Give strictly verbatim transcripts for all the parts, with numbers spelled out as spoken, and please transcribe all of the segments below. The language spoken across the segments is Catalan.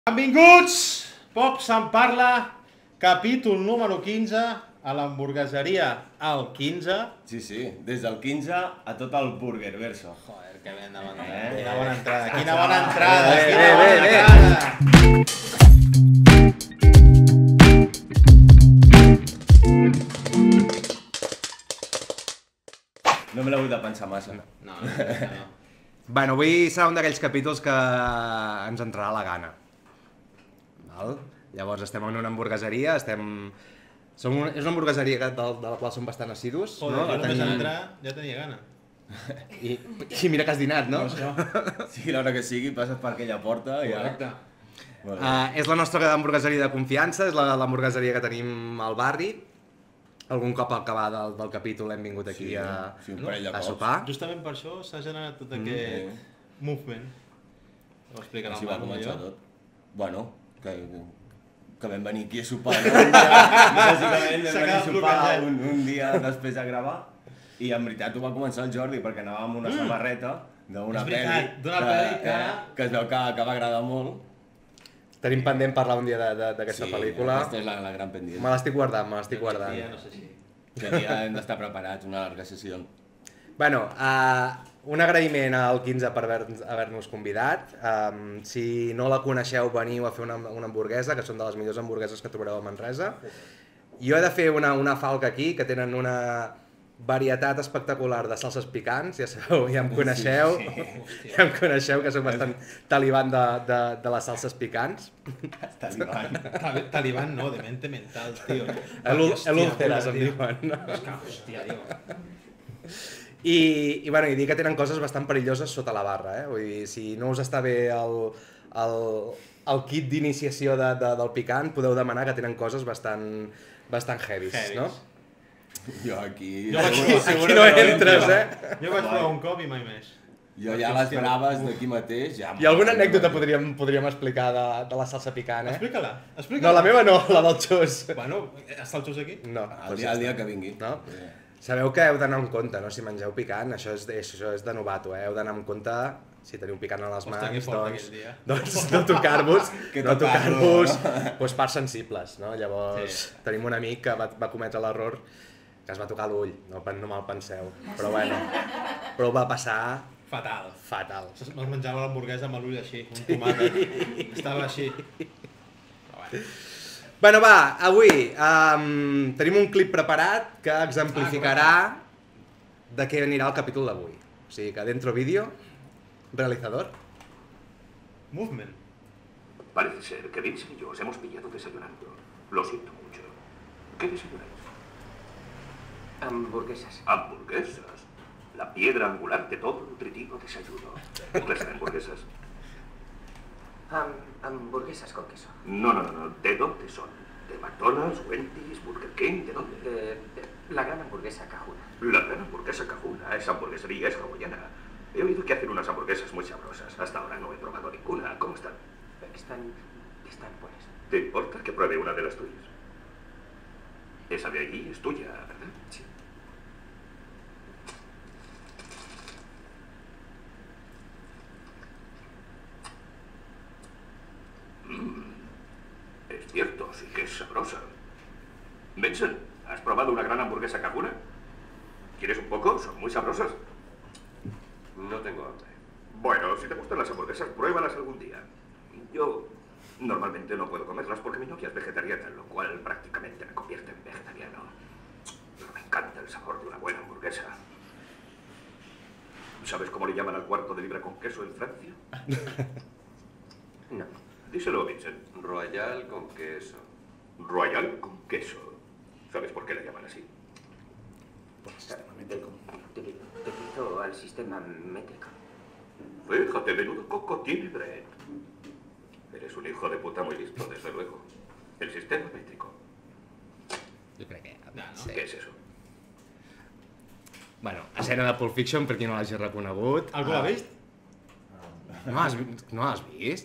Benvinguts! Poc se'n parla, capítol número quinze, a l'hamburgueseria al quinze. Sí, sí, des del quinze a tot el Burger Verso. Joder, que ben davant. Eh? Quina bona entrada, quina bona entrada, Bé, quina bé, bona bé, bé. entrada. No me l'he hagut de pensar massa. No, no, no. Bueno, avui serà un d'aquells capítols que ens entrarà la gana. Val? Llavors estem en una hamburgueseria, estem... Som una... És una hamburgueseria que, de, de la qual som bastant assidus. Joder, no? jo només Tenim... en entrar ja tenia gana. I, I mira que has dinat, no? Sí, l'hora que sigui, passes per aquella porta i ja... Correcte. Bueno, Uh, és la nostra hamburgueseria de confiança, és la- l'hamburgueseria que tenim al barri. Algun cop al acabar del, del capítol hem vingut aquí sí, a, sí, un parell de a cops. sopar. Justament per això s'ha generat tot Mm, aquest movement. Ho explicarà Així el va Manu començar millor. tot. Bueno, que, que vam venir aquí a sopar. No? Un dia, bàsicament vam S'ha venir a quedat sopar bloquejat. un, un dia després de gravar i en veritat ho va començar el Jordi perquè anàvem amb una samarreta d'una És pel·li veritat, d'una pel·li que- eh, que es veu que, que va agradar molt. Tenim pendent parlar un dia de- de- d'aquesta Sí, pel·lícula. aquesta és la, la gran pendent. Me l'estic guardant, me l'estic guardant. Ja no sé si... Que dia hem d'estar preparats, una llarga sessió. Bueno, uh, un agraïment al quinze per haver-nos haver convidat. Um, si no la coneixeu, veniu a fer una, una hamburguesa, que són de les millors hamburgueses que trobareu a Manresa. Jo he de fer una, una falca aquí, que tenen una varietat espectacular de salses picants, ja sabeu, ja em coneixeu, sí, hòstia. ja em coneixeu, que soc bastant talibán de, de, de les salses picants. Taliban. Tal- Talibán no, de mente mental, tío. El, Hòstia, el úlceras, em tio. diuen. No? És que, hòstia, tio. I, i, bueno, i dir que tenen coses bastant perilloses sota la barra, eh? Vull dir, si no us està bé el, el, el kit d'iniciació de, de, del picant, podeu demanar que tenen coses bastant, bastant heavies, Heavies. no? Jo aquí... Jo vaig Aquí, provar- aquí no entres, eh? Jo vaig provar un cop i mai més. Jo ja les braves d'aquí mateix... Ja I alguna anècdota podríem, podríem explicar de, de la salsa picant, eh? Explica-la, explica-la. No, la meva no, la del xus. Bueno, està el xus aquí? No, El doncs dia, ja el dia està. que vingui. No? Eh, Sabeu que heu d'anar amb compte, no? Si mengeu picant, això és, això és de novato, eh? Heu d'anar amb compte, si teniu picant a les Hòstia, mans, que fort doncs, aquell dia. doncs no tocar-vos, Que no tocar-lo, tocar-vos doncs parts sensibles, no? Llavors, Sí. tenim un amic que va, va cometre l'error que es va tocar l'ull, no, no me'l penseu, però bueno, però ho va passar Fatal. fatal. Es menjava l'hamburguesa amb l'ull així, un tomàquet. Estava així. Però bueno. Bueno, va, avui um, tenim un clip preparat que exemplificarà de què anirà el capítol d'avui. O sigui que dentro vídeo, realizador. Movement. Parece ser que Vince y yo os hemos pillado desayunando. Lo siento mucho. ¿Qué desayunáis? Hamburguesas. Hamburguesas. La piedra angular de todo nutritivo desayuno. ¿Qué clase de hamburguesas? Ham- hamburguesas con queso. No, no, no, no. ¿De dónde son? ¿De McDonald's, Wendy's, Burger King? ¿De dónde? De, de la gran hamburguesa cajuna. La gran hamburguesa Cajuna. Esa hamburguesería es hawaiana. He oído que hacen unas hamburguesas muy sabrosas. Hasta ahora no he probado ninguna. ¿Cómo están? Están, están buenas. ¿Te importa que pruebe una de las tuyas? Esa de allí es tuya, ¿verdad? Sí. Es cierto, sí que es sabrosa. Benson, ¿has probado una gran hamburguesa Cajuna? ¿Quieres un poco? Son muy sabrosas. No tengo hambre. Bueno, si te gustan las hamburguesas, pruébalas algún día. Yo normalmente no puedo comerlas porque mi novia es vegetariana, lo cual prácticamente me convierte en vegetariano. Pero me encanta el sabor de una buena hamburguesa. ¿Sabes cómo le llaman al cuarto de libra con queso en Francia? No. Díselo, Vincent. Royal con queso. Royal con queso. ¿Sabes por qué la llaman así? Debido, debido al sistema métrico. Fíjate, menudo coco tiene Brett. Eres un hijo de puta muy listo, desde luego. El sistema métrico. Jo crec que... No, no. Sí. ¿Qué es eso? Bueno, escena de Pulp Fiction, per qui no l'hagi reconegut. Algú l'ha vist? No l'has vi- no l'has vist?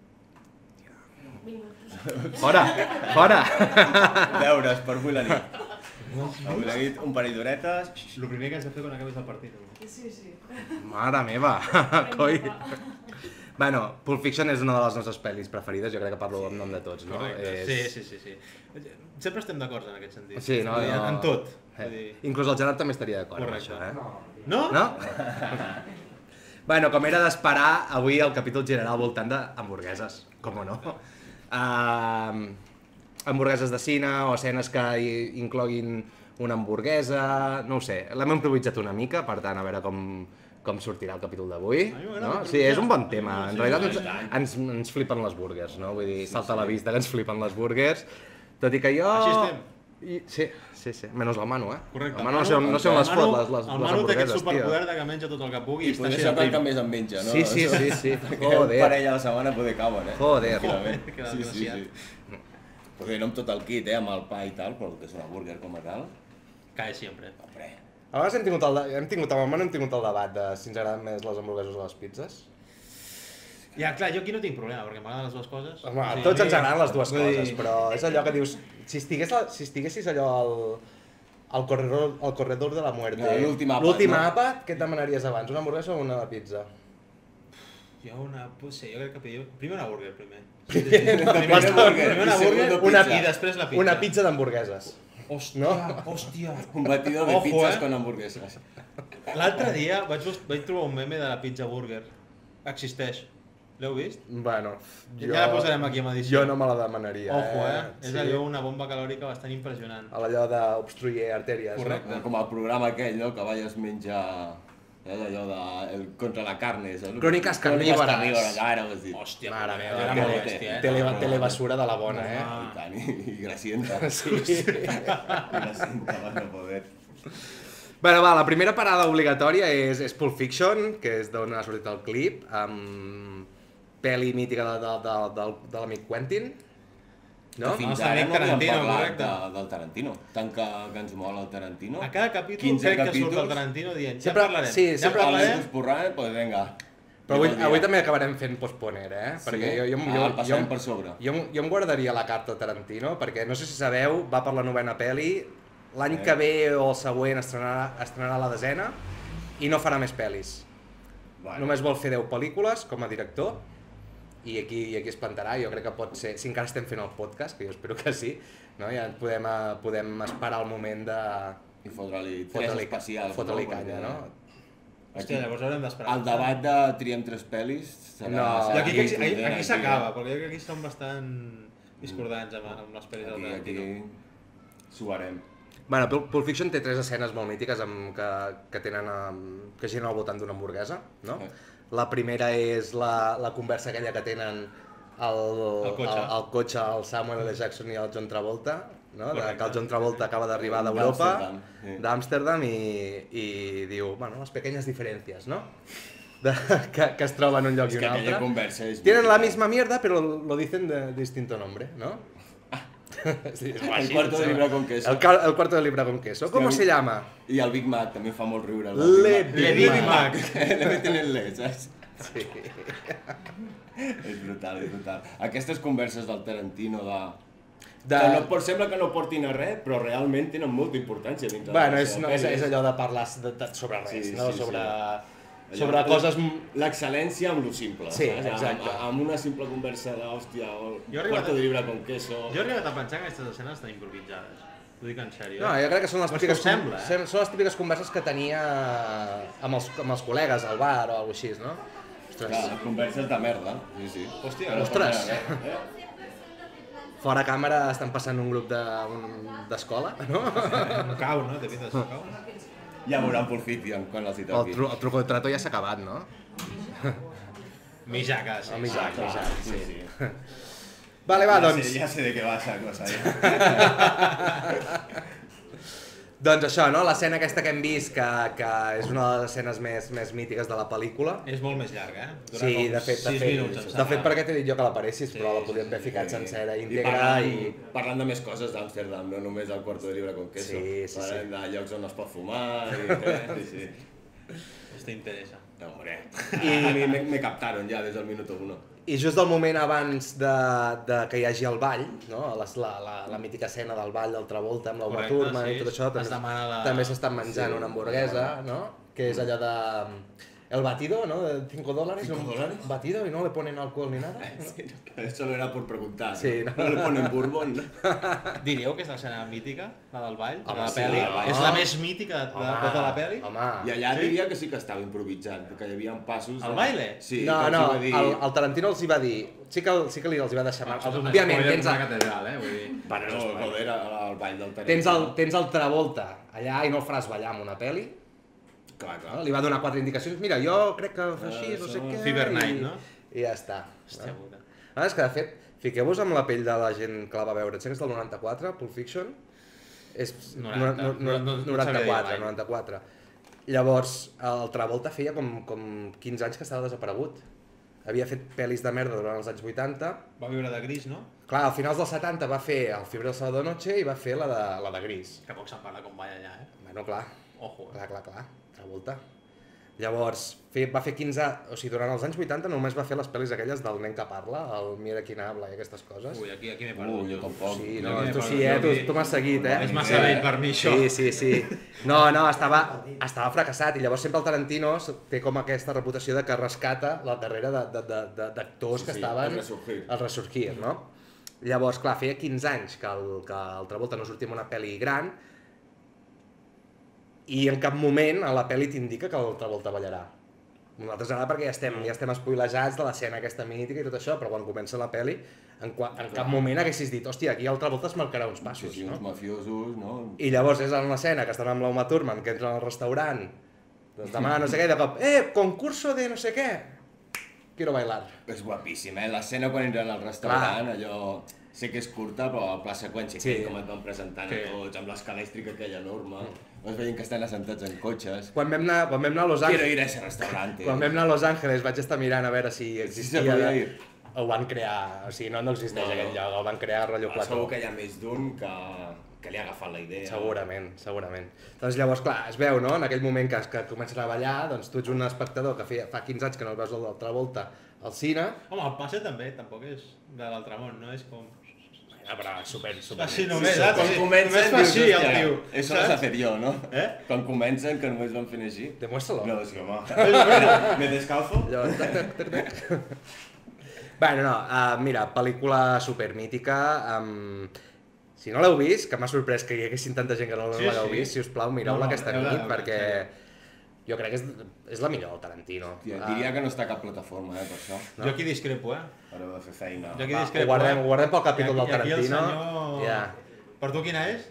Fora, fora! Deures per avui la nit. Avui la nit, un parell d'horetes... El primer que has de fer quan acabis el partit. Sí, sí. Mare meva, coi. Bueno, Pulp Fiction és una de les nostres pel·lis preferides, jo crec que parlo en nom de tots, no? Correcte, És... sí, sí, sí, sí. Sempre estem d'acord en aquest sentit. Sí, no, Vull dir, no. En tot. Eh. Vull dir... Inclús el Gerard també estaria d'acord amb Correcte. això, eh? No? No? Bueno, com era d'esperar, avui el capítol girarà al voltant d'hamburgueses, com no. Uh, hamburgueses de cine o escenes que hi- incloguin una hamburguesa, no ho sé, l'hem improvisat una mica, per tant, a veure com, com sortirà el capítol d'avui. A mi m'agrada No? Sí, improvisar. és un bon tema, en Sí, realitat sí, ens, ens, ens flipen les burgers, no? Vull dir, salta a la vista que ens flipen les burgers, tot i que jo... Així estem. I, sí, sí, sí, menys el Manu, eh? Correcte. El Manu no sé, on- no sé on les el fot, Manu- les, les, El les Manu té aquest hamburgueses, superpoder tio. de que menja tot el que pugui I i està potser així sóc de el que prim. més en menja, no? Sí, sí, sí, sí. Perquè un Joder. parell a la setmana poder cauen, eh? Joder. Tranquil·lament. Que Sí, sí, desgraciat. sí. Potser no amb tot el kit, eh? Amb el pa i tal, però el que és una burger com a tal... Cae sempre. Hombre, A vegades hem tingut el, de- hem tingut, amb el Manu hem tingut el debat de si ens agraden més les hamburgueses o les pizzas. Ja, clar, jo aquí no tinc problema, perquè m'agraden les dues coses. Home, O a sigui, tots a mi- ens agraden les dues vull dir, coses, però és allò que dius, si estigués, la, si estiguessis allò al, al, corredor, al corredor de la muerte, No, l'últim àpat, l'últim no? àpat, què et demanaries abans, una hamburguesa o una pizza? Jo una... Pues sí, jo crec que pediria... Primer una burger, primer. Primer Primer burger, primer una i burger segundo una pizza. i després la pizza. Una pizza d'hamburgueses. Hòstia, No? hòstia. Un batidor de Ojo, pizzas eh? con hamburguesas. L'altre dia vaig, bus- vaig trobar un meme de la pizza burger. Existeix. L'heu vist? Bueno, jo, Ja la posarem aquí amb edició. jo no me la demanaria, Ojo, eh? eh? És allò una bomba calòrica bastant impressionant. Allò d'obstruir artèries, Correcte. no? Com el programa aquell, no? Que veies menjar... És allò de... El, contra la carne, saps? Cròniques Cròniques carnívores. carnívores, ara ho has dit. Hòstia, Mare però meva, era tele- molt bèstia, eh? Tele, No, telebasura de la bona, eh? I tant, i, i grasienta. Sí. I grasienta, vas no poder. Bueno, va, la primera parada obligatòria és, és Pulp Fiction, que és d'on ha sortit el clip, amb pel·li mítica de, de, de, de, de l'amic Quentin, no? Que fins Nostre ara amic no havíem Tarantino, parlat correcte. de, del Tarantino. Tant que, que ens mola el Tarantino. A cada capítol quinze crec que surt capítols. el Tarantino dient, ja Sempre- en parlarem, sí, ja en sempre parlarem. Porrant, doncs vinga. Però avui, Diu el dia. avui també acabarem fent postponer, eh? Sí? Perquè jo, jo, Ah, jo, el passarem jo, per sobre. Jo, jo em guardaria la carta Tarantino, perquè no sé si sabeu, va per la novena pel·li, l'any Eh. que ve o el següent estrenarà, estrenarà la desena i no farà més pel·lis. Bueno. Només vol fer deu pel·lícules com a director i aquí, i aquí es plantarà, jo crec que pot ser, si encara estem fent el podcast, que jo espero que sí, no? Ja podem, eh, podem esperar el moment de I fotre-li tres fotre-li especials. fotre-li no? canya, Perquè no? Hòstia, llavors haurem d'esperar. El debat de triem tres pel·lis serà... No. I serà aquí, aquí, aquí, contundent, aquí s'acaba, perquè jo crec que aquí som bastant discordants amb, amb les pel·lis del Aquí, Tarantino. aquí suarem. Bueno, Pul- Pulp Fiction té tres escenes molt mítiques amb, que, que tenen um, que giren al voltant d'una hamburguesa, no? Sí. La primera és la, la conversa aquella que tenen el, El cotxe. el, el cotxe, el Samuel L. Jackson i el John Travolta, no? De, Correcte. que el John Travolta acaba d'arribar d'Europa, D'Amsterdam, sí. d'Amsterdam, i, i diu, bueno, les pequeñas diferències, no? De, que, que es troba en un lloc És i que un aquella altre. conversa és... Tienen la mítica. misma mierda, pero lo dicen de distinto nombre, ¿no? Sí, és El així, cuarto de sí. libra con queso. El, cal- el cuarto de libra con queso. ¿Cómo Hòstia, se llama? I el Big Mac també fa molt riure. el Le Big Big Le Big Mac. Mac. Le meten el le, saps? Sí. És brutal, és brutal. Aquestes converses del Tarantino de... De... Que no, pot, sembla que no portin a res, però realment tenen molta importància dintre Bueno, de la és, seva no, és, pel·li. és allò de parlar de, de, sobre res, Sí, no? sí, sobre sí. sobre Allò- coses... L'excel·lència amb lo simple, Sí, saps? exacte. Amb, amb una simple conversa d'hòstia, o Jo he arribat quarto a- de libra con queso... Jo he arribat a pensar que aquestes escenes estan improvisades. T'ho dic en sèrio, No, eh? jo crec que són les Però és típiques, que ho sembla, eh? com- són les típiques converses que tenia amb els, amb els col·legues al bar o alguna així, no? Ostres, Clar, converses de merda, sí, sí. Hòstia, Però no ostres. passa res, eh? fora càmera estan passant un grup de- un- d'escola, no? Un cau, no? Te pintes un cau? Ja veuran Pulp Fiction quan els hi El, toqui. tru, el truco de trato ja s'ha acabat, no? Mijaca, sí. El Mijac, Clar, Mijac, sí, sí. Vale, va, Ja doncs... sé, ja sé de què va esa cosa, ja. Doncs això, no? L'escena aquesta que hem vist, que, que és una de les escenes més, més mítiques de la pel·lícula. És molt més llarga, eh? Dura Sí, com de fet, de sis fet, minuts, em de sembla. fet perquè t'he dit jo que la paressis, Sí, però la sí, podíem haver ficat Sí. sencera, I íntegra parlant, i... parlant de més coses d'Amsterdam, no només el Cuarto de Libra con queso. Sí, sí, Parlem sí. de llocs on es pot fumar i... Sí, sí. Esto interesa. No, hombre. I me, me captaron ja des del minuto uno. I just el moment abans de, de que hi hagi el ball, no? Les, la, la, la mítica escena del ball del Travolta amb l'Uma Correcte, Thurman sí. i tot això, Es també, demana la- també s'estan menjant Sí, una hamburguesa, no? Que és allò de... el batido, ¿no? De cinco dólares. ¿Cinco un dólares? Batido y no le ponen alcohol ni nada. ¿no? Solo era por preguntar. Sí, no, no. no le ponen bourbon. Diríeu que és l'escena mítica, la del ball, Home, de la sí, pel·li? home. És la més mítica de Home, tota la pel·li? Home. I allà Sí? diria que sí que estava improvisant, que hi havia passos... El baile? Sí, no, que els no, hi va dir... el, el Tarantino els hi va dir... Sí que, sí que li els hi va deixar... Això és un Òbviament, spoiler tens d'una el, catedral, eh? Vull dir... Bueno, no, joder, el ball del Tarantino. tens, el, tens el Travolta allà i no el faràs ballar en una pel·li. Clar, clar. No? Li va donar quatre indicacions. Mira, jo crec que fa així, no sé Això- què... Fever Night, i, no? I ja està. Hòstia no? puta. Ah, és que, de fet, fiqueu-vos amb la pell de la gent que la va veure. Sé que és del noranta-quatre, Pulp Fiction. És noranta, no, no, no- no noranta-quatre, sabia dir mai. noranta-quatre. Llavors, el Travolta feia com, com quinze anys que estava desaparegut. Havia fet pel·lis de merda durant els anys vuitanta. Va viure de gris, no? Clar, al finals dels setanta va fer El Fiebre del Sábado Noche i va fer la de, la de Gris. Que poc se'n parla com balla allà, eh? Bueno, clar, Ojo, eh? clar, clar, clar, Travolta. Llavors, fe, va fer quinze... O sigui, durant els anys vuitanta només va fer les pel·lis aquelles del nen que parla, el Mira quin habla i aquestes coses. Ui, aquí, aquí m'he perdut. Ui, jo tampoc. Sí, jo no, aquí m'he tu perdut, sí, eh? jo Tu, aquí- tu m'has seguit, eh? És massa vell per mi, això. Sí, sí, sí. No, no, estava, estava fracassat i llavors sempre el Tarantino té com aquesta reputació de que rescata la carrera de- de- de- de- d'actors Sí, que sí, estaven... el resurgir. El resurgir, no? Llavors, clar, feia quinze anys que el, que el Travolta no sortia en una pel·li gran i en cap moment a la pel·li t'indica que el Travolta ballarà. Nosaltres ara perquè ja estem, ja estem espoilejats de l'escena aquesta mítica i tot això, però quan comença la pel·li, en, qua, en cap moment haguessis dit, hòstia, aquí el Travolta es marcarà uns Sí, passos, sí, no? uns mafiosos, no? I llavors és en l'escena que estan amb l'Uma Thurman, que entren al restaurant, doncs demà no sé què, i de cop, eh, concurso de no sé què, quiero bailar. És guapíssim, eh? L'escena quan entren al restaurant, allò... Sé que és curta, però el pla seqüència, Sí. sí. com et van presentant Sí. a tots, amb l'escala elèctrica aquella enorme, vas veient que estan assentats en cotxes. Quan vam anar, quan vam anar a Los Quiero Angeles, ir a ese restaurante. quan vam anar a Los Angeles vaig estar mirant a veure si Sí, existia... se podia de- ir. El van crear, o sigui, no, no existeix No, no. aquell lloc, el van crear rotllo Ah, plató. segur que hi ha més d'un que, que li ha agafat la idea. Segurament, segurament. Doncs llavors, clar, es veu, no?, en aquell moment que, que comencen a ballar, doncs tu ets un espectador que feia, fa quinze anys que no el veus de l'altra volta al cine, Home, el passe també, tampoc és de l'altre món, no? És com... ah, però super, super... Així Sí, només, sí, saps? quan Sí, comencen, només fa dius, així el "Hòstia, tio. Eso lo sé hacer yo, ¿no? Eh? Quan comencen, que només van fent així. Demuéstralo. No, sí, home. Espera, ¿me descalzo? Llavors, tac, tac, tac, tac. Bueno, no, uh, mira, pel·lícula supermítica, um, si no l'heu vist, que m'ha sorprès que hi haguessin tanta gent que no Sí, l'heu sí. vist, si us plau, mireu-la No, no, aquesta heu de nit, veure, perquè sí. jo crec que és, és la millor del Tarantino. Tia, Ah, diria que no està a cap plataforma, eh, per això. Jo aquí discrepo, eh? Ara heu de fer feina. Jo aquí va, ho discrepo, guardem, eh? ho guardem pel capítol I del aquí- i aquí el Tarantino. senyor- Ja. Per tu quina és?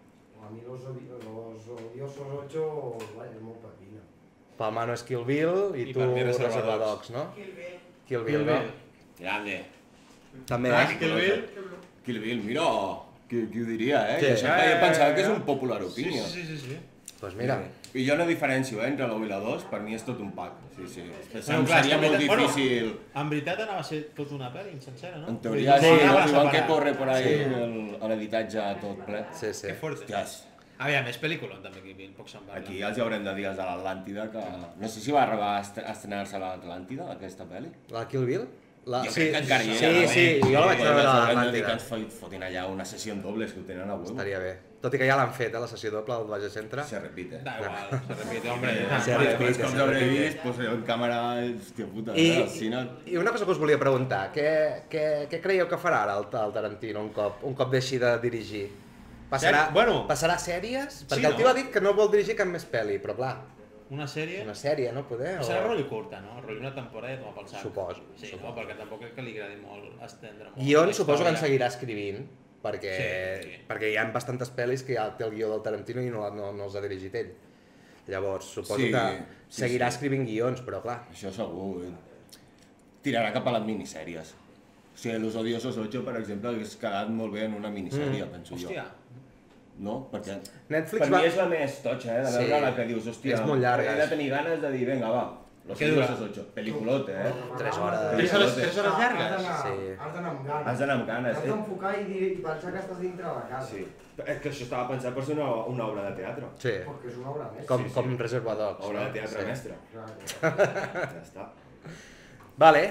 A mí los, odi- los odiosos ocho, vaya, es muy pepino. Pel Mano és Kill Bill i, I tu per mi Reserva Reserva Dogs. Dogs, no? Kill Bill. Kill Bill, no? Grande. També, Ah, eh? Kill Bill? Kill Bill, mira, qui, qui ho diria, eh? Sí. Jo sempre Ja, he ja, pensat ja, que és ja. un popular Sí, opinió. sí, sí, sí. Doncs mira, I jo no diferencio, eh, entre la u i la dos, per mi és tot un pack. Sí, sí. És que Bueno, em clar, seria és que molt en veritat- difícil... Bueno, en veritat anava a ser tot una pel·li sencera, no? En teoria sí, Vull dir, no? anava Diuen que separat. corre por ahí Sí. el- a l'habitatge tot ple. sí, sí. Que fuerte. Hòsties, Aviam, és pel·lículon també, Kill Bill, poc se'n parla. aquí els haurem de dir els de l'Atlàntida que... No sé si va arribar a est- a estrenar-se a l'Atlàntida, aquesta pel·li. La Kill Bill? La... Jo crec que encara hi sí, era. sí, no? jo la vaig Doncs veure a haurem de dir l'Atlàntida. que ens fot- fotin allà una sessió en dobles, que ho tenen a huevo. Estaria bé. Tot i que ja l'han fet, eh, la sessió doble del Baja Centre. Se repite. Da igual, se repite, hombre. Se Vale, repite, pues com se l'hauré repite. vist, pues en càmera, hòstia puta, I, eh, al cine... I una cosa que us volia preguntar, què, què, què creieu que farà ara el, el Tarantino un cop, un cop deixi de dirigir? Passarà, Sèrie? Bueno. passarà sèries? Perquè Sí, el tio no? ha dit que no vol dirigir cap més pel·li, però clar, Una sèrie? una sèrie, no poder? O... Serà rotllo curta, no? Rotllo una temporada i tomar pel sac. Suposo, Sí, suposo. no? Perquè tampoc crec que li agradi molt estendre molt. Guion la suposo que en història. seguirà escrivint, perquè, Sí, sí. perquè hi ha bastantes pel·lis que ja té el guió del Tarantino i no, no, no els ha dirigit ell. Llavors, suposo Sí, que sí, seguirà sí. escrivint guions, però clar, Això segur, eh? Tirarà cap a les minissèries. O sigui, Los Odiosos ocho, per exemple, hagués quedat molt bé en una minissèrie, mm. penso Hòstia, jo. No? Perquè Netflix per va... mi és la més totxa, eh? De Sí. veure la que dius, hòstia, És molt llarga. he de tenir ganes de dir, vinga, va, Los Què dura? Odiosos ocho. Peliculote, eh? Tres hores. Tres hores, tres hores Has llargues? d'anar Sí. has d'anar amb ganes. Has d'anar amb ganes, Has eh? d'enfocar i, dir, i pensar que estàs dintre de la casa. Sí. És que això estava pensat per ser una, una obra de teatre. Sí, Perquè és una obra més. com, sí, sí. com Reserva Dogs. Obra no? de teatre Sí. mestre. Clar. Ja està. Vale,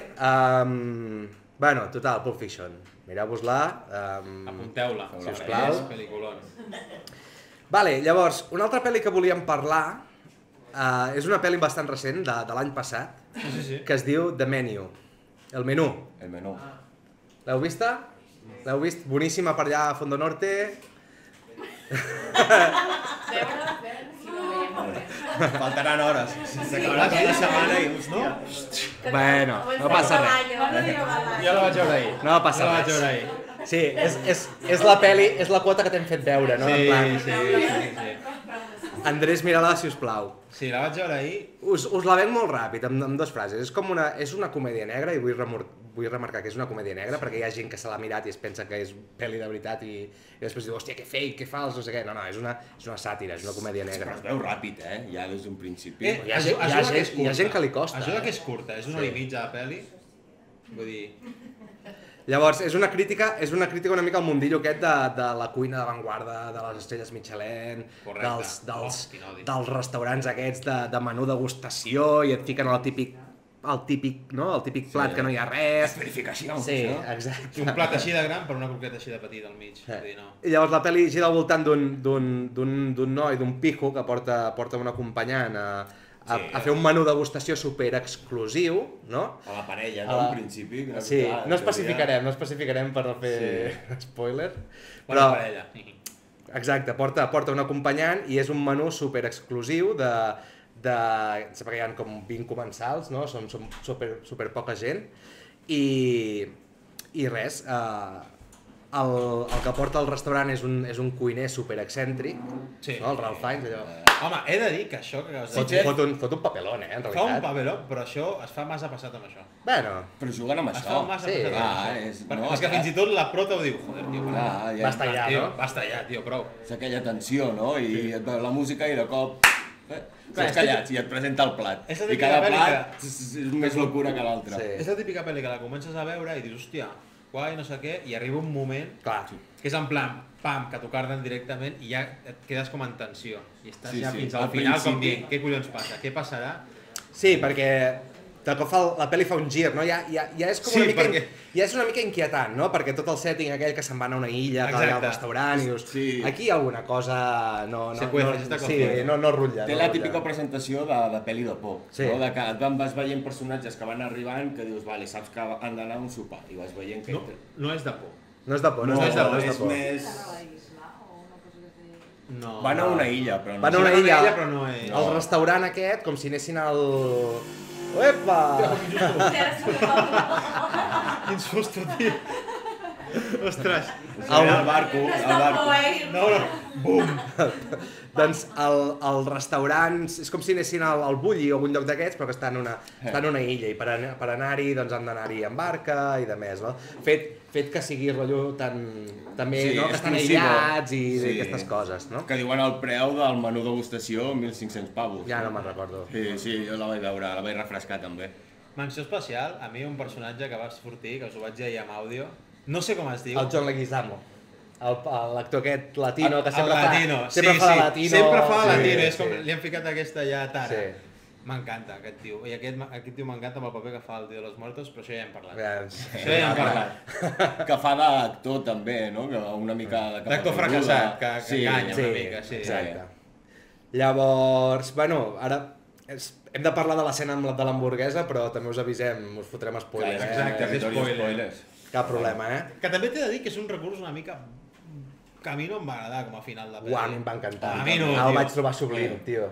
um, bueno, total, Pulp Fiction. Mireu-vos-la. Um, apunteu-la. Sisplau. És pel·lículon. Vale, llavors, una altra pel·li que volíem parlar Uh, és una pel·li bastant recent, de, de l'any passat, Sí, sí. que es diu The Menu, el menú. El menú. L'heu vista? L'heu vist? Boníssima per allà a Fondo Norte. Faltaran hores. S'acabarà cada setmana i, hòstia... Bueno, no passa res. Jo la vaig veure ahir. No passa Jo la vaig res. veure ahir. Sí, és, és, és la peli, és la quota que t'hem fet veure, no? Sí, En plan, sí, sí, sí. Andrés, mira-la, si us plau. Sí, la vaig veure ahir. Us, us la venc molt ràpid, amb, amb dues frases. És com una, és una comèdia negra, i vull, remor, vull remarcar que és una comèdia negra, perquè hi ha gent que se l'ha mirat i es pensa que és pel·li de veritat i, i després diu, hòstia, que fake, que fals, no sé què. No, no, és una, és una sàtira, és una comèdia Però negra. es veu ràpid, eh? Ja des d'un principi. Eh, Hi ha ajuda, gent- hi ha ajuda que gent- és hi ha curta. gent que li costa, Ajuda eh? que és curta, és una hora i mitja de pel·li. Vull dir... Llavors, és una crítica, és una crítica una mica al mundillo aquest de, de la cuina d'avantguarda, de les estrelles Michelin, Correcte. dels, dels, Oh, quin odi. dels restaurants aquests de, de menú degustació i et fiquen el típic, el típic, no? El típic plat que no hi ha res. Verificació. Sí, no? exacte. Un plat així de gran per una croqueta així de petit al mig. Vull dir, no. I llavors la pel·li gira al voltant d'un d'un d'un d'un noi, d'un pijo, que porta, porta un acompanyant a, a, Sí. a fer un menú degustació super exclusiu, no? A la parella, A no? la- En principi. que Sí, clar, no en especificarem, no especificarem per no fer spoiler, Bona però parella. exacte, porta, porta un acompanyant i és un menú super exclusiu de, de em sembla que hi ha com vint comensals, no? Són, són super, super poca gent i, i res, eh, el, el que porta al restaurant és un, és un cuiner super excèntric, Sí. no? El Ralph Fiennes, allò. Home, he de dir que això que acabes de Fot, dir fot, un, fot un papelón, eh, en fa un realitat. paperó, però això es fa massa passat amb això. Bueno, Però juguen amb Es això. fa massa Sí. passat amb Ah, això. és- Perquè no, és que clar. fins i tot la prota ho diu. Joder, tio, Clar, ja Basta ja, tio, no? Basta ja, tio, prou. És aquella tensió, no? I et veu la música i de cop... Eh, Clar, Estàs és callats i et presenta el plat. És la I típica cada pel·li plat és, és més locura que l'altre. Sí. És la típica pel·li que la comences a veure i dius, hòstia, guai, no sé què, i arriba un moment clar, que és en plan, pam, que t'ho carden directament i ja et quedes com en tensió. I estàs Sí, ja sí. fins al Al final com principi- dient, què collons passa, què passarà? sí, perquè de cop fa, el- la pel·li fa un gir, no? Ja, ja, ja, és com Sí, una mica, perquè- ja és una mica inquietant, no? Perquè tot el setting aquell que se'n va anar a una illa, que va al Exacte. restaurant, i dius, Sí. aquí hi ha alguna cosa... No, no, Se cuece, no, s'està sí, cociendo. no, no rutlla. Té no la rutlla. típica presentació de, de pel·li de por, Sí. no? De que et van, vas veient personatges que van arribant que dius, vale, saps que han d'anar a un sopar, i vas veient que... No, no és de por. No és de por, no, no, és de por. No és de és por. més... No. Van a una illa, però no Van a Sí, una van illa, però no és... El restaurant aquest, com si anessin al... Uepa! Quin susto, tio. Ostres. Al barco, al barco. No, no. Doncs el, el restaurant és com si anessin al, al Bulli o algun lloc d'aquests, però que està en una, està en una illa i per, an per anar-hi doncs han d'anar-hi en barca i de més, no? Fet, fet que sigui rotllo tan, també, Sí, no? Que estan exclusivo. aïllats i Sí. aquestes coses, no? Que diuen el preu del menú degustació mil cinc-cents pavos. Ja no me'n recordo. Sí, sí, jo la vaig veure, la vaig refrescar també. Menció especial, a mi un personatge que va sortir, que us ho vaig dir ahir amb àudio, no sé com es diu. El John Leguizamo, el- l'actor aquest latino que El- sempre el latino. fa, sempre sí, fa de sí. latino. Sempre fa de Sí, latino, és com, sí. li han ficat aquesta ja tara. Sí. M'encanta aquest tio, i aquest, aquest tio m'encanta amb el paper que fa el tio de los muertos, però això ja hem parlat. Ja, Això ja hem parlat. Que fa d'actor també, no? Que una mica de... D'actor fracassat, que, que Sí. enganya sí, una mica, sí. exacte. Llavors, bueno, ara és, hem de parlar de l'escena amb la- de l'hamburguesa, però també us avisem, us fotrem spoilers. Clar, eh? exacte, Territori spoiler. spoilers. Cap problema, eh? Que també t'he de dir que és un recurs una mica que a mi no em va agradar com a final de pel·li. Uau, a mi em va encantar. A mi no, El tio. vaig trobar sublim, tio.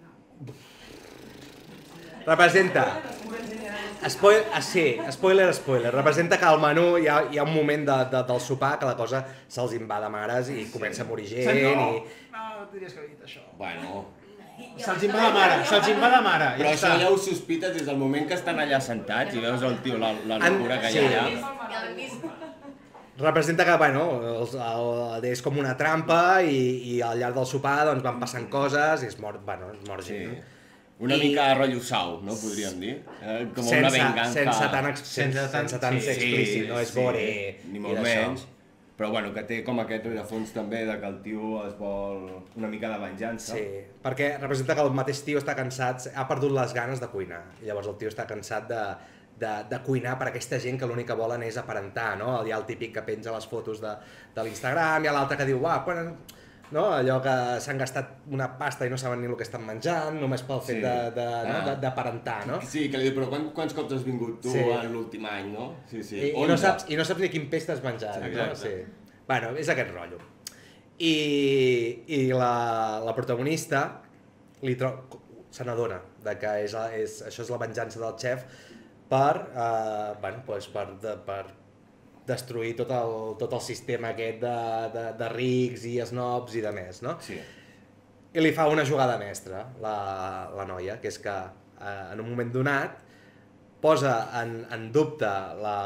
Representa... Spoil... Ah, sí, spoiler, spoiler. Representa que al menú hi ha, hi ha un moment de, de, del sopar que la cosa se'ls en va de mares i comença a morir gent i... No, tindries que haver dit això. Bueno, Se'ls en va de mare, se'ls en va de mare. però Ja això està. ja ho sospites des del moment que estan allà sentats i veus el tio, la, la En- locura que sí. hi ha allà. Representa que, bueno, els, el, és com una trampa i, i al llarg del sopar doncs, van passant coses i es mor, bueno, es mor Sí. gent. Una I- mica rotllo sau, no podríem dir? Eh, com una sense, venganza. sense tan, ex, sense, Sense tan- sense tan sí, explícit, no és gore ni i molt d'això. menys. Però bueno, que té com aquest rerefons també de que el tio es vol una mica de venjança. Sí, perquè representa que el mateix tio està cansat, ha perdut les ganes de cuinar. I llavors el tio està cansat de, de, de cuinar per aquesta gent que l'únic que volen és aparentar, no? Hi ha el típic que penja les fotos de, de l'Instagram, hi ha l'altre que diu, uah, quan, no? Allò que s'han gastat una pasta i no saben ni el que estan menjant, només pel fet Sí. de, de, no? Ah. de, d'aparentar, no? Sí, que li diu, però quants, quants cops has vingut tu Sí. en l'últim any, no? Sí, sí. I, i, no saps, I no saps ni quin peix t'has menjat, Sí, no? exacte. Sí. Bueno, és aquest rotllo. I, i la, la protagonista li tro... se n'adona de que és, és, això és la venjança del xef per, eh, bueno, pues per, de, per destruir tot el, tot el sistema aquest de, de, de rics i snobs i de més, no? Sí. I li fa una jugada mestra, la, la noia, que és que eh, en un moment donat posa en, en dubte la,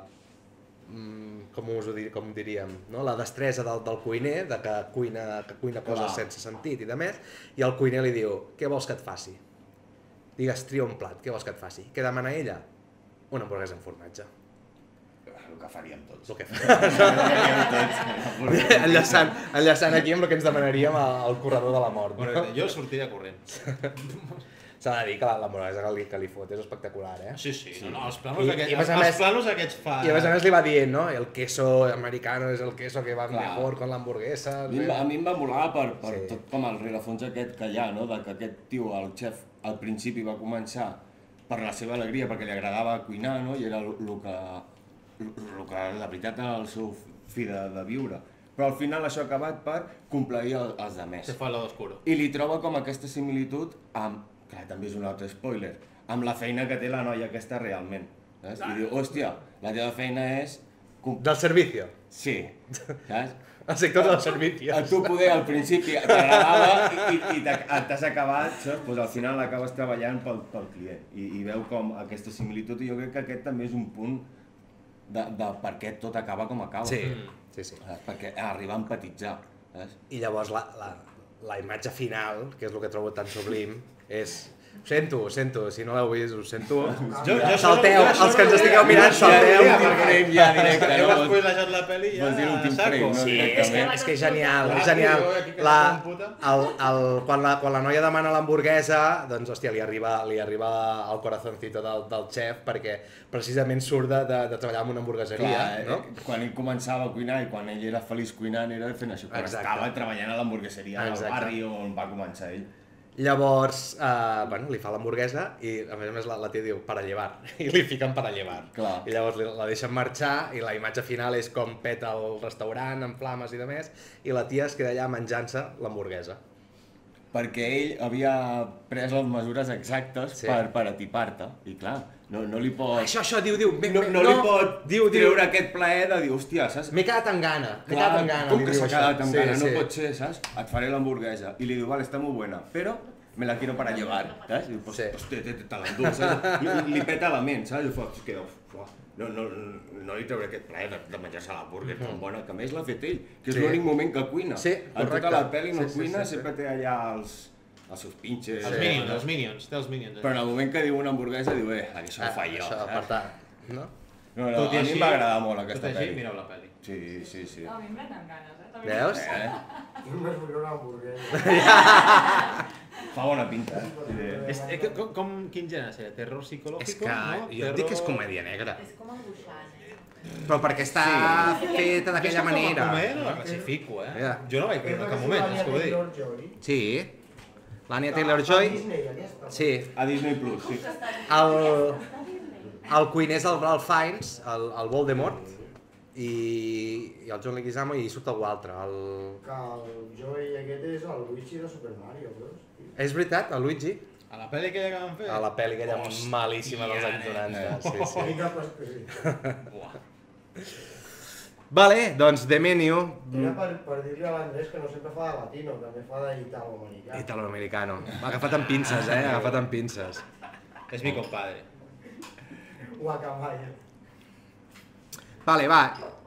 mm, com us ho dir, com diríem, no? La destresa del, del cuiner, de que cuina, que cuina coses Clar. sense sentit i de més, i el cuiner li diu, què vols que et faci? Digues, tria un plat, què vols que et faci? Què demana ella? Una hamburguesa amb formatge. El que faríem tots. El que El que faríem tots. enllaçant, enllaçant aquí amb el que ens demanaríem al, al corredor de la mort. No? Bueno, jo sortiria corrent. S'ha de dir que la, la hamburguesa que li, que li fot és espectacular, eh? Sí, sí, no, no, els I- planos, i aquests, a més a els, més- els planos aquests fa... I a més a més li va dient, no? El queso americano és el queso que va Clar. mejor con la hamburguesa. A mi, em va- a mi em va molar per, per Sí. sí. tot com el rerefons aquest que hi ha, no? De que aquest tio, el xef, al principi va començar per la seva alegria, perquè li agradava cuinar, no? I era el que, el que la veritat era el seu fi de, de viure. Però al final això ha acabat per complair el, els demés. Se fa el lado oscuro. I li troba com aquesta similitud amb, clar, també és un altre spoiler, amb la feina que té la noia aquesta realment. Saps? I diu, hòstia, la teva feina és... com- Del servicio. Sí, saps? El sector del servicio. A tu poder al principi t'agradava i, i, i t'ha- t'has acabat, saps? Pues al final acabes treballant pel, pel client i, i veu com aquesta similitud i jo crec que aquest també és un punt de, de per què tot acaba com acaba. Sí, sí, sí. Saps? Perquè arribar a empatitzar, saps? I llavors la, la, la imatge final, que és el que trobo tan sublim, és... Ho sento, ho sento, si no l'heu vist, ho sento. Jo, jo Salteu, jo els que ens no estigueu veia. mirant, Ja salteu. veia, Últim perquè- frame ja directe, Heu no? spoilejat la pel·li ja Vols dir l'últim a saco. frame, no? Sí, és que, Directament. és que és genial, Clar, és genial. tio, aquí que La, som puta. el, el, quan, la, quan la noia demana l'hamburguesa, doncs, hòstia, li arriba, li arriba al corazoncito del, del xef perquè precisament surt de, de, de treballar en una hamburgueseria, Clar, no? eh, quan ell començava a cuinar i quan ell era feliç cuinant era fent això, però Exacte. estava treballant a l'hamburgueseria del Exacte. barri on va començar ell. Llavors, eh, bueno, li fa l'hamburguesa i a més a més la, la tia diu para llevar i li fiquen para llevar. Clar. I llavors li, la deixen marxar i la imatge final és com peta el restaurant amb flames i de més i la tia es queda allà menjant-se l'hamburguesa. Perquè ell havia pres les mesures exactes Sí. per, per atipar-te i clar, no, no li pot... Això, això, diu, diu, no, no, li pot diu, diu, treure aquest plaer de dir, hòstia, saps? m'he quedat amb gana, m'he Clar, quedat amb gana, com li que diu s'ha això. quedat amb Sí, gana, no sí. pot ser, saps? Et faré l'hamburguesa. I li diu, vale, està molt buena, però me la quiero para llevar, saps? I diu, pues, Sí. pues te, te, te l'endú, saps? Li, li peta la ment, saps? I fa, es queda, fuà, no, no, no li treuré aquest plaer de, de menjar-se l'hamburguer tan bona, que a més l'ha fet ell, que és Sí. l'únic moment que cuina. Sí, En correcte. tota la pel·li no Sí, sí, cuina, sí, sí. sempre té allà els, els seus pinches. Els eh, minions, els minions, té els minions. Però en el moment que diu una hamburguesa, diu, eh, això ho fa jo, Això, per saps? tant, no? No, no, Tot i a mi així- em va agradar molt Tot aquesta així, pel·li. mireu la pel·li. Sí, sí, sí. No, a mi em venen ganes, eh? També. Veus? Eh? Només vull una hamburguesa. Fa bona pinta, eh? Sí. És, eh, com, com, quin gènere seria? Terror psicològic? És que no? jo et dic que és comèdia negra. És com angoixant, eh? Però perquè està feta d'aquella manera. Com a comèdia no la classifico, eh? Ja. Jo no vaig dir en cap moment, és que ho dic. Joy. Sí. L'Anya Taylor-Joy. Disney, ja està. Sí. A Disney Plus, sí. El, el cuiner és el Ralph Fiennes, el, el Voldemort, i, i el John Leguizamo, i surt algú altre. El... Que el Joy aquest és el Luigi de Super Mario, veus? És veritat, el Luigi, A la pel·li aquella que van fer? a la pel·li aquella Hòstia, malíssima dels anys nen. noranta. Sí, sí. I que pas que sí. Buah. Vale, doncs The Menu, Era per, per dir-li a l'Andrés que no sempre fa de latino, també fa d'italo-americà. italo-americano. Agafat amb pinces, eh? Agafat amb pinces. És mi compadre. Guacamaya. Vale, va.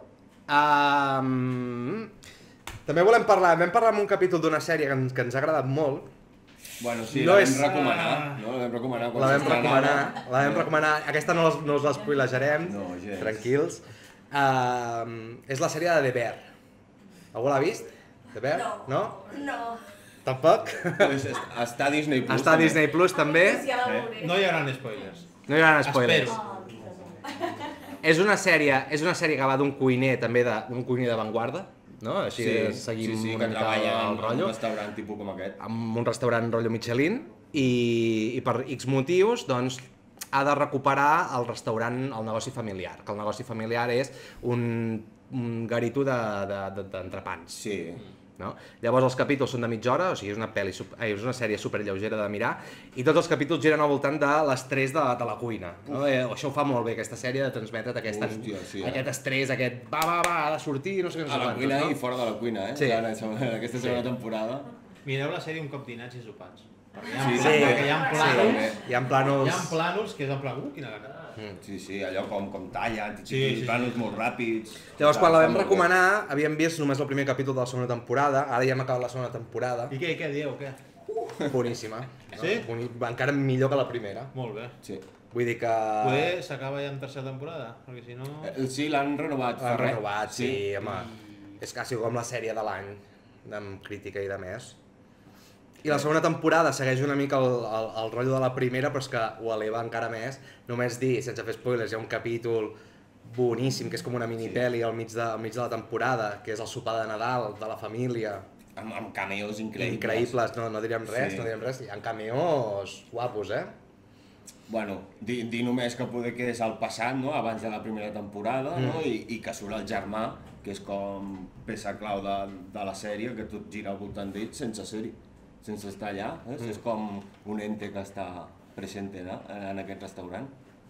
Um... També volem parlar, vam parlar en un capítol d'una sèrie que ens, que ens ha agradat molt. Bueno, sí, No la vam és- recomanar, no? La vam recomanar quan La vam s'estrenava. recomanar, la vam recomanar. Aquesta no, us- no us l'espoilejarem, No, gens. tranquils. Um, és la sèrie de The Bear. Algú l'ha vist? The Bear? No? No. Tampoc? Pues est- està a Disney Plus. Està a també. Disney Plus també. Sí, ja la veuré. No hi haurà spoilers. No hi haurà spoilers. Espero. És una sèrie, és una sèrie que va d'un cuiner també, de- d'un cuiner d'avantguarda, no? Així Sí, seguim sí, sí, una que mica treballa el en un rotllo. restaurant tipus com aquest. Amb un restaurant rotllo Michelin i, i per X motius doncs, ha de recuperar el restaurant, el negoci familiar, que el negoci familiar és un, un garito d'entrepans. Sí. No? Llavors els capítols són de mitja hora, o sigui, és una, peli, ai, és una sèrie superlleugera de mirar, i tots els capítols giren al voltant de l'estrès de, de la cuina. No? Eh, això ho fa molt bé, aquesta sèrie, de transmetre aquest, Hòstia, sí, eh? aquest estrès, aquest va, va, va, ha de sortir, no sé què, no sé A la quantos, cuina no? i fora de la cuina, eh? Sí. En aquesta segona temporada. Mireu la sèrie Un cop dinats i sopats. Perquè hi ha, Sí, sí, sí. perquè hi ha plànols, Sí, hi ha plànols... hi ha plànols que és en plan, uh, quina gana. Sí, sí, allò com, com tallen, Sí, sí, sí. planos molt ràpids... Llavors, quan la Està vam molt bé. recomanar, havíem vist només el primer capítol de la segona temporada, ara ja hem acabat la segona temporada, I què, i què dieu, què? boníssima. Sí? Boni... Encara millor que la primera. Molt bé. Sí. Vull dir que... Poder s'acaba ja en tercera temporada, perquè si no... Eh, Sí, l'han renovat. fa Han res. renovat, sí, home. És quasi com la sèrie de l'any, amb crítica i de més. I la segona temporada segueix una mica el, el, el rotllo de la primera, però és que ho eleva encara més. Només dir, sense fer spoilers, hi ha un capítol boníssim, que és com una mini-peli al mig de, al mig de la temporada, que és el sopar de Nadal de la família. Amb, amb cameos increïbles. Increïbles, no, no diríem res, Sí. no diríem res. Hi ha cameos guapos, eh? Bueno, dir, dir només que poder que és el passat, no?, abans de la primera temporada, Mm. no?, I, i que surt el germà, que és com peça clau de, de la sèrie, que tot gira al voltant d'ell sense ser-hi, sense estar allà, eh? Mm. És com un ente que està present, no?, en aquest restaurant.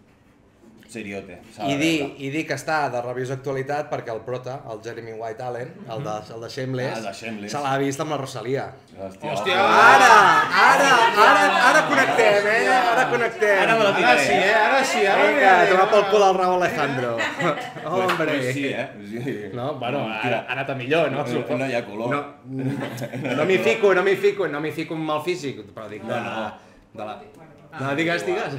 Seriote, s'ha I de dir, veure. I dir que està de revisió d'actualitat perquè el prota, el Jeremy White Allen, el de, el de Shameless, Ah, el de Shameless. se l'ha vist amb la Rosalia. Hòstia, Hòstia! Ara, ara, ara, ara connectem, eh? Ara connectem. Ara me la Ara sí, eh? Ara sí, ara Vinga, sí. toma pel cul al Raúl Alejandro. Pues, Hombre. pues sí, eh? Sí. No, bueno, Tira. ara, ara t'ha millor, no? No, no hi ha color. No, no m'hi fico, no m'hi fico, no m'hi fico amb el físic, però dic de, de la... No, digues, digues.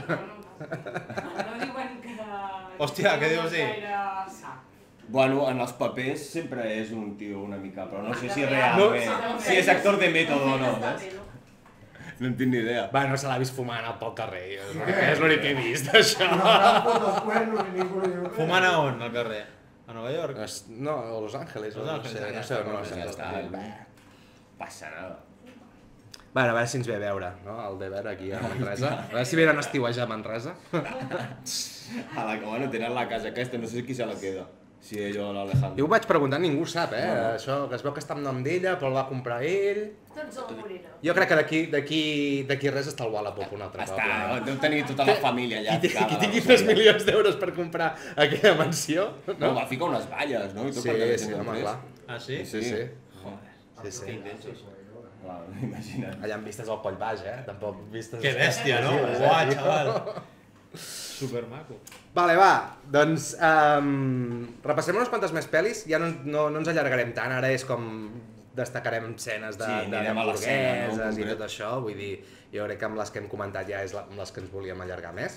No diuen que... Hòstia, què dius dir? Gaire sa. Bueno, en els papers sempre és un tio una mica, però no sé si No. realment, si és actor de mètode o no. Eh? No en tinc ni idea. Bueno, se l'ha vist fumant pel carrer, és l'únic que- és l'únic que he vist, això. No habrá los cuernos ni ninguno ni otro. Fumant a on, al carrer? A Nova York? Es- No, a Los Ángeles, Los no Ángeles, sé, ja no sé, està, no ja sé. està. Bé. Passa nada. Bueno, a veure si ens ve a veure, no? El Deber aquí a Manresa. A veure si venen a estiuejar a Manresa. A la que, bueno, tenen la casa aquesta, no sé qui se la queda. Si ell o l'Alejandro. Jo ho vaig preguntar, ningú sap, eh? Això, que es veu que està en nom d'ella, però el va comprar ell. Tots el Moreno. Jo crec que d'aquí d'aquí d'aquí res està el Wallapop un altre Està, cop. deu tenir tota la família allà. Qui, ficada qui a la tingui Rosalia. tres milions d'euros per comprar aquella mansió, No, no? va ficar unes valles, no? I tot Sí, perquè la sí, gent home, entrés. clar. Ah, sí? Sí, sí. Joder, Sí, sí. Que intensos. clar, imagina't. Allà amb vistes al Coll Baix, eh? Tampoc vistes... Que bèstia, no? Sí, Uau, sí. xaval. Supermaco. Vale, va, doncs um, repassem unes quantes més pel·lis, ja no, no, no ens allargarem tant, ara és com destacarem escenes de, Sí, de, anirem a l'escena, no, en hamburgueses i concret. tot això, vull dir, jo crec que amb les que hem comentat ja és la, amb les que ens volíem allargar més.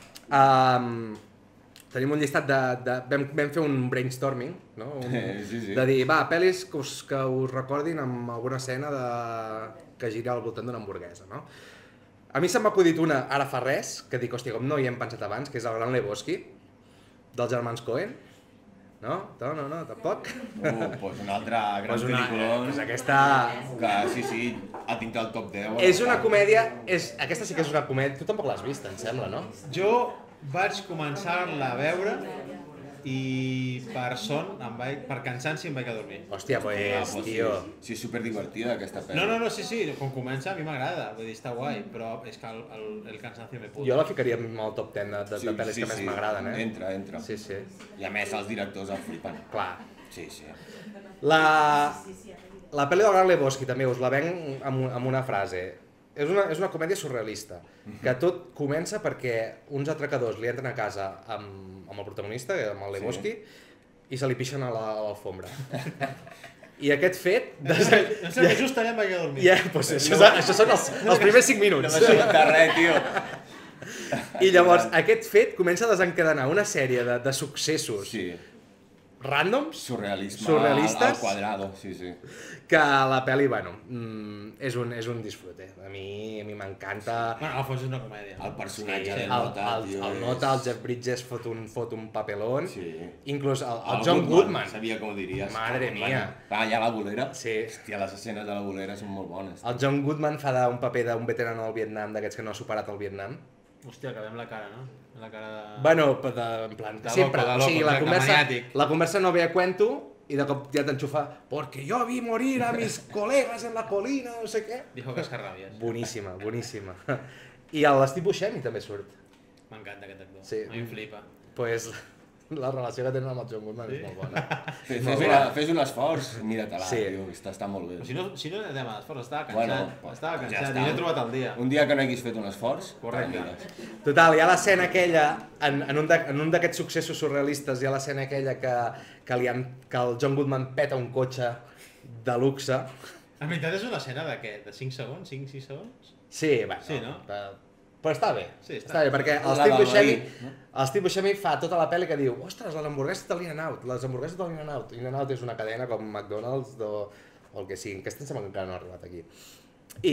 Um, tenim un llistat de... de vam, vam fer un brainstorming, no? Un, Sí, sí. de dir, va, pel·lis que us, que us recordin amb alguna escena de, que gira al voltant d'una hamburguesa, no? A mi se'm va acudit una ara fa res, que dic, hòstia, com no hi hem pensat abans, que és el Gran Lebowski, dels germans Coen. No? No, no, no, tampoc. Uh, pues una altra gran Pues una, pel·lícula pues aquesta... que sí, sí, ha tingut el top deu. És una comèdia, és, aquesta sí que és una comèdia, tu tampoc l'has vist, em sembla, no? Jo vaig començar-la a veure i per son, em vaig, per cansanci em vaig a dormir. Hòstia, Ah, pues, pues tio... Sí, sí, és superdivertida aquesta pel·li. No, no, no, sí, sí, quan comença a mi m'agrada, vull dir, està guai, però és que el, el, el cansancio me puta. Jo la ficaria en el top deu de, de, de pel·lis que més m'agraden, eh? Entra, entra. Sí, sí, I a més els directors el flipen. clar. Sí, sí. La, la pel·li del Gran Lebowski també us la venc amb, un- amb una frase. És una, és una comèdia surrealista, que tot comença perquè uns atracadors li entren a casa amb, amb el protagonista, amb el Lebowski, i se li pixen a la- a l'alfombra. I aquest fet... Em sembla que- em sembla que just allà em vaig a dormir. Ja, doncs això, és- això són els, els primers cinc No minuts. m'ha sortit res, tio. I llavors aquest fet comença a desencadenar una sèrie de, de successos Sí. randoms, Surrealisme surrealistes, al, al quadrado, sí, sí. que la pel·li, bueno, mm, és, un, és un disfrute. A mi a mi m'encanta. Bueno, al fons és una comèdia. El personatge Sí, del el, Nota, el, tio, el és- Nota, el Jeff Bridges fot un, fot un papelón, Sí. inclús el, el El John Goodman. Sabia com ho diries. Madre Bueno, mia. Clar, ja la bolera. Sí. Hòstia, les escenes de la bolera són molt bones. El John Goodman fa d'un paper d'un veterano del Vietnam, d'aquests que no ha superat el Vietnam. Hòstia, que veiem la cara, no? La cara de... Bueno, però de, en plan, De sempre, loco, de o sigui, loco, la de conversa, maniàtic. la conversa no ve a cuento i de cop ja t'enxufa porque yo vi morir a mis colegas en la colina, no sé què. Dijo cascarrabias. Boníssima, boníssima. I el Steve Buscemi també surt. M'encanta aquest actor. Sí. A mi em flipa. Pues la relació que tenen amb el John Goodman Sí? és molt bona. Fes, Molt fes, bona. una, fes un esforç, mira-te-la, Sí. tio, està, està molt bé. Però si no, si no anem a l'esforç, estava cansat. Bueno, pues, estava ja cansat està. i no he trobat el dia. Un dia que no haguis fet un esforç, Correcte. te la mires. Total, hi ha l'escena aquella, en, en un de- en un d'aquests successos surrealistes, hi ha l'escena aquella que, que, li han, que el John Goodman peta un cotxe de luxe. En veritat és una escena de què? De cinc segons? cinc sis segons? Sí, bueno, Sí, no? Però, però està bé. Sí, està. està bé, perquè el La Steve del Buscemi, veí, no? el Steve Buscemi fa tota la pel·li que diu ostres, les hamburgueses de l'In-N-Out, les hamburgueses de l'In-N-Out. In-N-Out és una cadena com McDonald's o, o el que sigui, aquesta em sembla que encara no ha arribat aquí. I,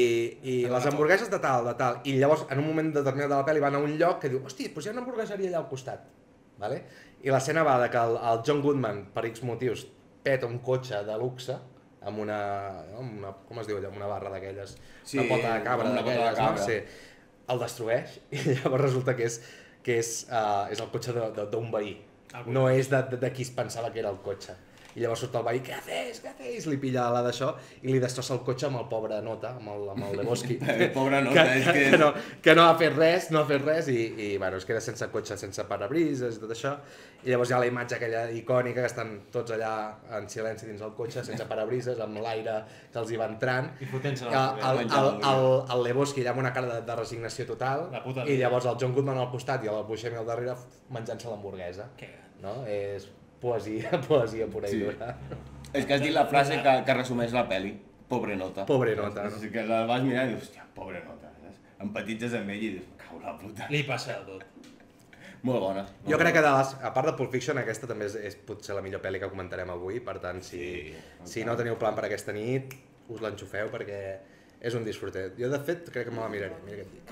i les hamburgueses de tal, de tal. I llavors, en un moment determinat de la pel·li, van a un lloc que diu hòstia, doncs hi ha una hamburgueseria allà al costat. Vale? I l'escena va de que el, el John Goodman, per X motius, peta un cotxe de luxe amb una, no, amb una com es diu allò, amb una barra d'aquelles, Sí, una pota de cabra amb una pota de d'aquelles, no? cabra. Sí. El destrueix i llavors resulta que és, que és, uh, és el cotxe de- de- d'un veí. Ah, No és de, de, de qui es pensava que era el cotxe. I llavors surt el veí, què haces, què haces? Li pilla la d'això i li destrossa el cotxe amb el pobre Nota, amb el, amb el Lebowski. Pobre Nota, que, és que... que, no, que no ha fet res, no ha fet res i, i bueno, es queda sense cotxe, sense parabrises i tot això. I llavors hi ha la imatge aquella icònica que estan tots allà en silenci dins el cotxe, sense parabrises, amb l'aire que els hi va entrant. I fotent-se El, la el, el, el, el Lebowski allà amb una cara de, de resignació total La puta i vida. llavors el John Goodman al costat i el Buscemi al darrere menjant-se l'hamburguesa. Que gat. No? És poesia, poesia pura i Sí. dura. És que has dit la frase que, que resumeix la peli. Pobre Nota. Pobre Nota, no? És que la vas mirar i dius, hòstia, pobre Nota. Saps? Empatitzes amb ell i dius, cau la puta. Li passa de tot. Molt bona. Jo crec que, de les, a part de Pulp Fiction, aquesta també és, és potser la millor pel·li que comentarem avui, per tant, si, Sí, si no teniu plan per aquesta nit, us l'enxufeu perquè és un disfrutet. Jo, de fet, crec que me la miraré. Mira què et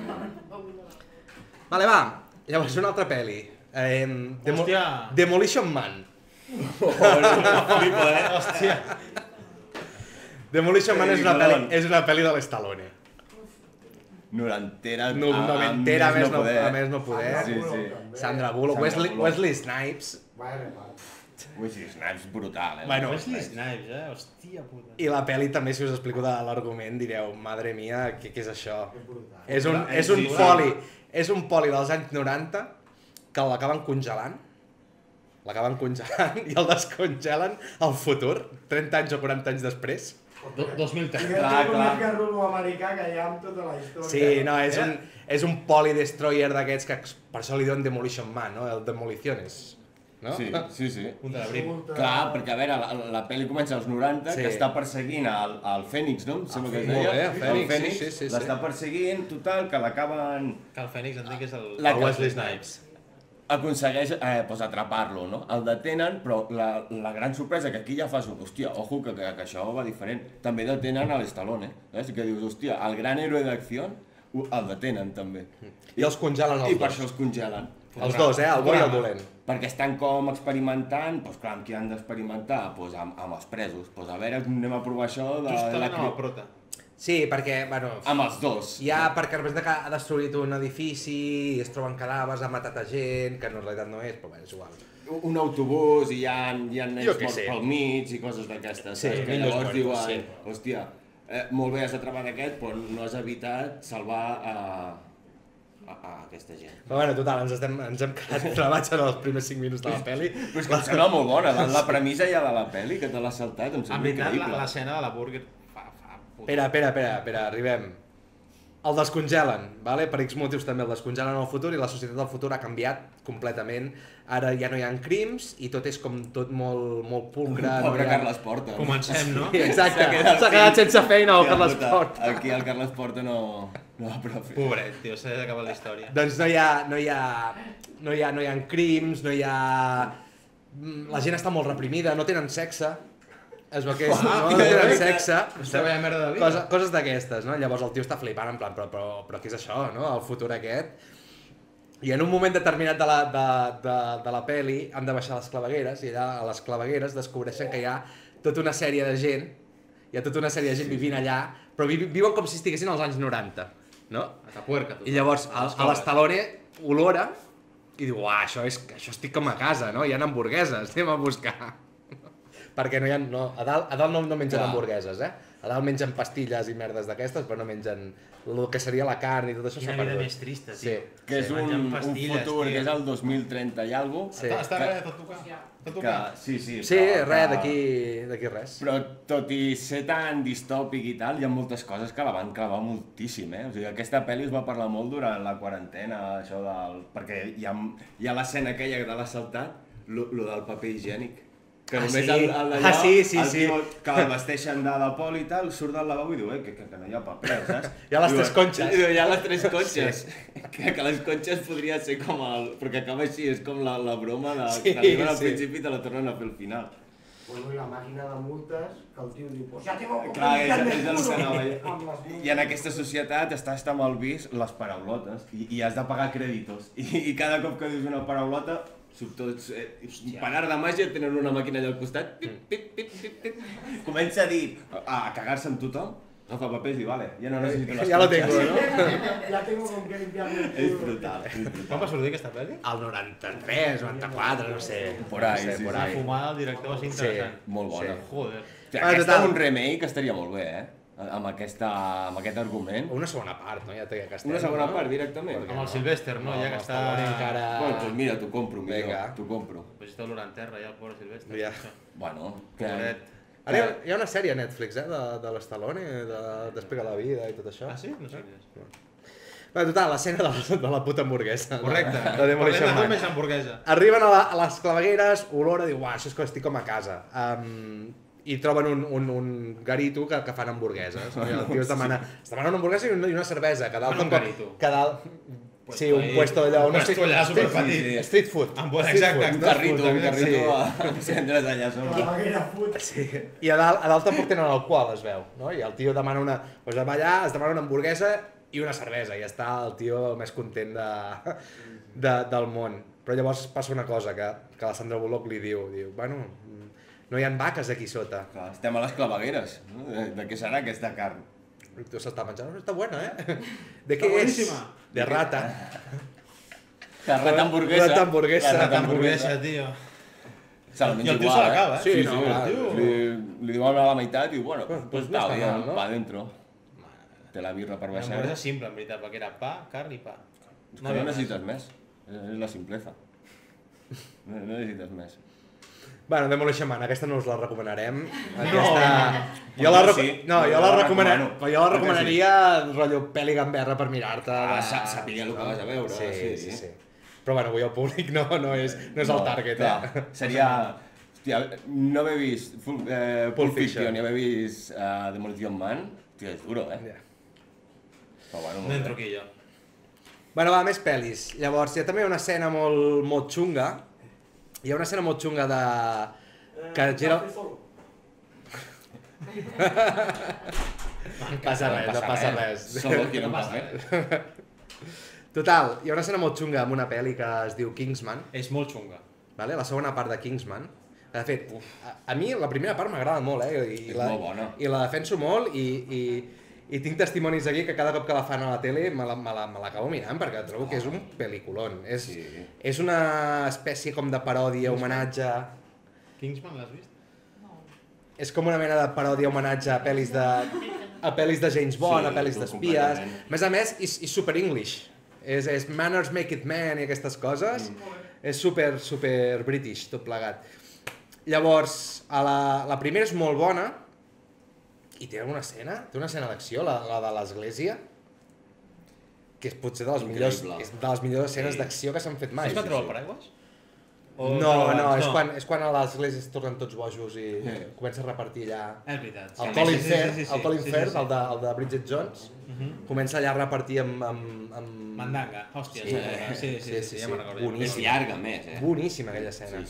dic. Vale, va. Llavors, una altra pel·li. Eh, Demo Hòstia. Demolition Man. Flipa, eh? Hòstia. Demolition Man és una Peliculón. pel·li, és una pel·li de l'Stallone. Norantera, No, a- a noventera, a més no, poder. a més no poder. Sí, sí. Sandra Bullock, Sandra Wesley, Bullock. Wesley Snipes. Vaya repart. Wesley Snipes brutal, eh? Bueno, Wesley Snipes, eh? Hòstia puta. I la pel·li també, si us explico de l'argument, direu, madre mia, què, què és això? És brutal. És un, Brutal, és un sí, sí. poli, és un poli dels anys noranta que l'acaben congelant, l'acaben congelant i el descongelen al futur, trenta anys o quaranta anys després. Do, dos mil I tres. que Clar, és clar. un garrulo americà que hi ha amb tota la història. Sí, no, és un, és un poli destroyer d'aquests que per això li diuen Demolition Man, no? El Demoliciones, no? Sí, sí, sí. Punta de brim. Surt, eh, Clar, perquè a veure, la, la pel·li comença als noranta, Sí. que està perseguint el, el Fènix, no? Em sembla que es Molt deia. bé, el Fènix, sí, sí, sí, sí. L'està perseguint, total, que l'acaben... Que el Fènix entenc que és el, La el que- Wesley Snipes. Aconsegueix eh, pues, atrapar-lo, no? El detenen, però la, la gran sorpresa que aquí ja fas, hòstia, ojo, que, que, que això va diferent. També detenen a l'Stallone, eh? Que dius, hòstia, el gran héroe d'acció el detenen també. I els congelen els I per dos. això els congelen. Els dos, eh? El bo i el dolent. Perquè estan com experimentant, doncs clar, amb qui han d'experimentar? Doncs amb, amb els presos. Doncs a veure, anem a provar això de, de Justament la... amb el prota. Sí, perquè, bueno, Amb els dos. ja perquè representa que ha destruït un edifici, es troben cadàvers, ha matat a gent, que en realitat no és, però bé, és igual. Un autobús i hi ha, hi ha Jo nens què morts sé. pel mig i coses d'aquestes. Sí, saps? Que niños llavors muertos, diuen, sí. hòstia, eh, molt bé, has atrapat aquest, però no has evitat salvar a, a, a aquesta gent. Però bueno, total, ens, estem, ens hem quedat clavats en els primers cinc minuts de la pel·li. Però és que em sembla molt bona, la, la premissa ja de la pel·li, que te l'has saltat, em En sembla veritat, la- increïble. l'escena de la burger fa... fa puta. Espera, espera, espera, espera, arribem. El descongelen, vale? Per X motius també el descongelen al futur i la societat del futur ha canviat completament. Ara ja no hi ha crims i tot és com tot molt, molt pulcre. Pobre no hi ha... Carles Porta. Comencem, no? Sí, exacte, S'ha quedat s'ha quedat sin- sense feina el Hòstia Carles puta, Porta. Aquí el Carles Porta no, no va prou fer. Pobret, tio, s'ha d'acabar la història. Doncs no hi ha, no hi ha, no hi ha, no hi ha crims, no hi ha la gent està molt reprimida, no tenen sexe, es veu que és, no, no tenen sexe, Està veia merda de vida. cosa, coses d'aquestes, no? Llavors el tio està flipant en plan, però, però, però què és això, no? El futur aquest. I en un moment determinat de la, de, de, de la peli han de baixar les clavegueres i allà a les clavegueres descobreixen que hi ha tota una sèrie de gent, hi ha tota una sèrie de gent vivint allà, però vi, viuen com si estiguessin als anys noranta, no? Atapuerca, tot. I llavors a, a l'Stallone olora i diu, uah, això, és, això estic com a casa, no? Hi ha hamburgueses, anem a buscar. Perquè no hi ha, no, a dalt, a dalt no, no mengen Clar. hamburgueses, eh? A dalt mengen pastilles i merdes d'aquestes, però no mengen el que seria la carn i tot això. Quina s'ha vida perdut. més trista, Sí. tio. Que és un, Menjant un pastilles, futur tio. que és el dos mil trenta i alguna Sí. Està, està que- res, tot tocar. Tot que, tocar. sí, sí, Sí, que- res, que- d'aquí d'aquí res. Però tot i ser tan distòpic i tal, hi ha moltes coses que la van clavar moltíssim, eh? O sigui, aquesta pel·li es va parlar molt durant la quarantena, això del... Perquè hi ha, hi ha l'escena aquella de l'assaltat, lo, lo del paper higiènic. Que Ah, només sí? el, el d'allò, Ah, sí, sí, el sí. tio que el vesteixen de la poli i tal, surt del lavabo i diu, eh, que, que, que no hi ha paper, saps? Hi ha les Diu, tres conxes. Diu, hi ha les tres conxes. Sí. Que, que les conxes podria ser com el... Perquè acaba així, és com la, la broma de, Sí, que t'arriben al sí. principi i te la tornen a fer al final. Bueno, i la màquina de multes, que el tio diu, pues ja tengo que Clar, és, limpiarme és el el que culo. anava Amb les a multes. I en aquesta societat està, està mal vist les paraulotes i, i has de pagar crèditos. I, I cada cop que dius una paraulota, surt tots... Eh, per art de màgia tenen una màquina allà al costat, pip, pip, pip, pip, pip. Comença a dir, a, a cagar-se amb tothom, agafa papers i vale, ja no necessito les Ja lo conxes. tengo, no? Ja tengo con que limpiarme el És culo. brutal, és brutal. Quan va sortir aquesta pel·li? Al noranta-tres, noranta-quatre, no sé. Por ahí, no sé, sí, por sí. ahí. Fumar el director va ser interessant. Molt bona. Sí. Joder. Hòstia, Ah, aquesta total. un remake estaria molt bé, eh? Amb, aquesta, amb aquest argument. Una segona part, no? Ja té que estem, Una segona no? part, directament. Amb el Sylvester, no? No, Ja que amb està... Stallone encara... Bueno, doncs mira, t'ho compro, millor, Vinga. t'ho compro. Pues està l'hora en terra, ja, el pobre Sylvester. Ja. Bueno, que... Pobret. Ara hi ha, hi ha una sèrie a Netflix, eh, de, de l'Stallone, de, d'Explica la vida i tot això. Ah, sí? No sé quin és. Bé, total, l'escena de, la- de la puta hamburguesa. Correcte. De, de Parlem Demolition de Man. només hamburguesa. Arriben a, la, a les clavegueres, olora, diu, uah, això és que estic com a casa. Um, I troben un, un, un garito que, que fan hamburgueses. No? I el tio es demana, es demana una hamburguesa i una, i una cervesa. Que dalt, Bueno, un tampoc- garito. Que dalt... Puesto Sí, un ahí. puesto allà. Un puesto allà superpetit. street, street food. Ah, bueno, Street exacte, food. Un carrito, un carrito Sí. a encendre's allà sobre. La vaquera fut. Sí. I a dalt, a dalt tampoc tenen alcohol, es veu, no? I el tio demana una... Doncs va allà, es demana una hamburguesa i una cervesa, i està el tio el més content de, de, del món. Però llavors passa una cosa, que, que la Sandra Bullock li diu, diu, bueno, no hi ha vaques aquí sota. Clar, estem a les clavegueres. No? De, de què serà aquesta carn? El tio s'està menjant, està buena, eh? De què Està és? boníssima. De rata. La rata hamburguesa. Rata hamburguesa. La Rata hamburguesa, tio. Se la I menja el tio igual, se l'acaba, eh? Sí, Sí, sí, no, sí. clar, tio. Li, li diuen a la meitat i diu, bueno, Pues pues no está està bien, mal, no? pa dentro. Té la birra per Una baixar. hamburguesa simple, en veritat, perquè era pa, carn i pa. És que no necessites més. És és la simpleza. No, no necessites més. Bueno, Demolition Man, aquesta no us la recomanarem. Aquesta... Jo la, Jo reco... sí. no, jo Jo la, la recomana... recomano. però jo la Perquè recomanaria rotllo peli gamberra per mirar-te. Ah, de- sa- saber el que vas a veure, Sí, sí. sí, sí. Però bueno, avui el públic no, no, és, no és el target, clar, eh? Seria... Hòstia, no haver vist Full, eh, Pulp Pulp Fiction Fiction. ni haver vist uh, Demolition Man, hòstia, és duro, eh? Ja. Però bueno, No molt entro bé. aquí, jo. Bueno, va, més pel·lis. Llavors, hi ha també una escena molt, molt xunga. Hi ha una escena molt xunga de... Que gira... Passa res, no passa res. Solo quiero más, eh? Total, hi ha una escena molt xunga amb una pel·li que es diu Kingsman. És molt xunga. Vale? La segona part de Kingsman. De fet, a, a mi la primera part m'agrada molt, eh? I, És la, molt bona. I la defenso molt i, i, i tinc testimonis aquí que cada cop que la fan a la tele me la- me la- me l'acabo mirant perquè trobo que és un pel·liculón. És, Sí. és una espècie com de paròdia, homenatge... Kingsman, l'has vist? És com una mena de paròdia, homenatge a pel·lis de, a pel·lis de James Bond, Sí, a pel·lis tu, d'espies... completament. A més a més, és, és super English. És, és manners make it man i aquestes coses. Mm. És super, super british, tot plegat. Llavors, a la, la primera és molt bona i té una escena, té una escena d'acció, la, la de l'església, que és potser de les millors, Increïble. és de les millors escenes Sí. d'acció que s'han fet mai. És quan treu el paraigües? O No, treu no, abans? és quan, és quan a l'església es tornen tots bojos i Sí. comença a repartir allà... És veritat. El Sí, Colin sí, sí, Firth, sí, sí, el Colin sí, sí, Firth, sí. el de, el de Bridget Jones, Mhm. comença allà a repartir amb... amb, amb... Mandanga, hòstia, Sí, sí, sí, sí, sí, sí, sí, ja sí. me'n recordo. Boníssim. És llarga, més, eh? Boníssima aquella escena. Sí, sí.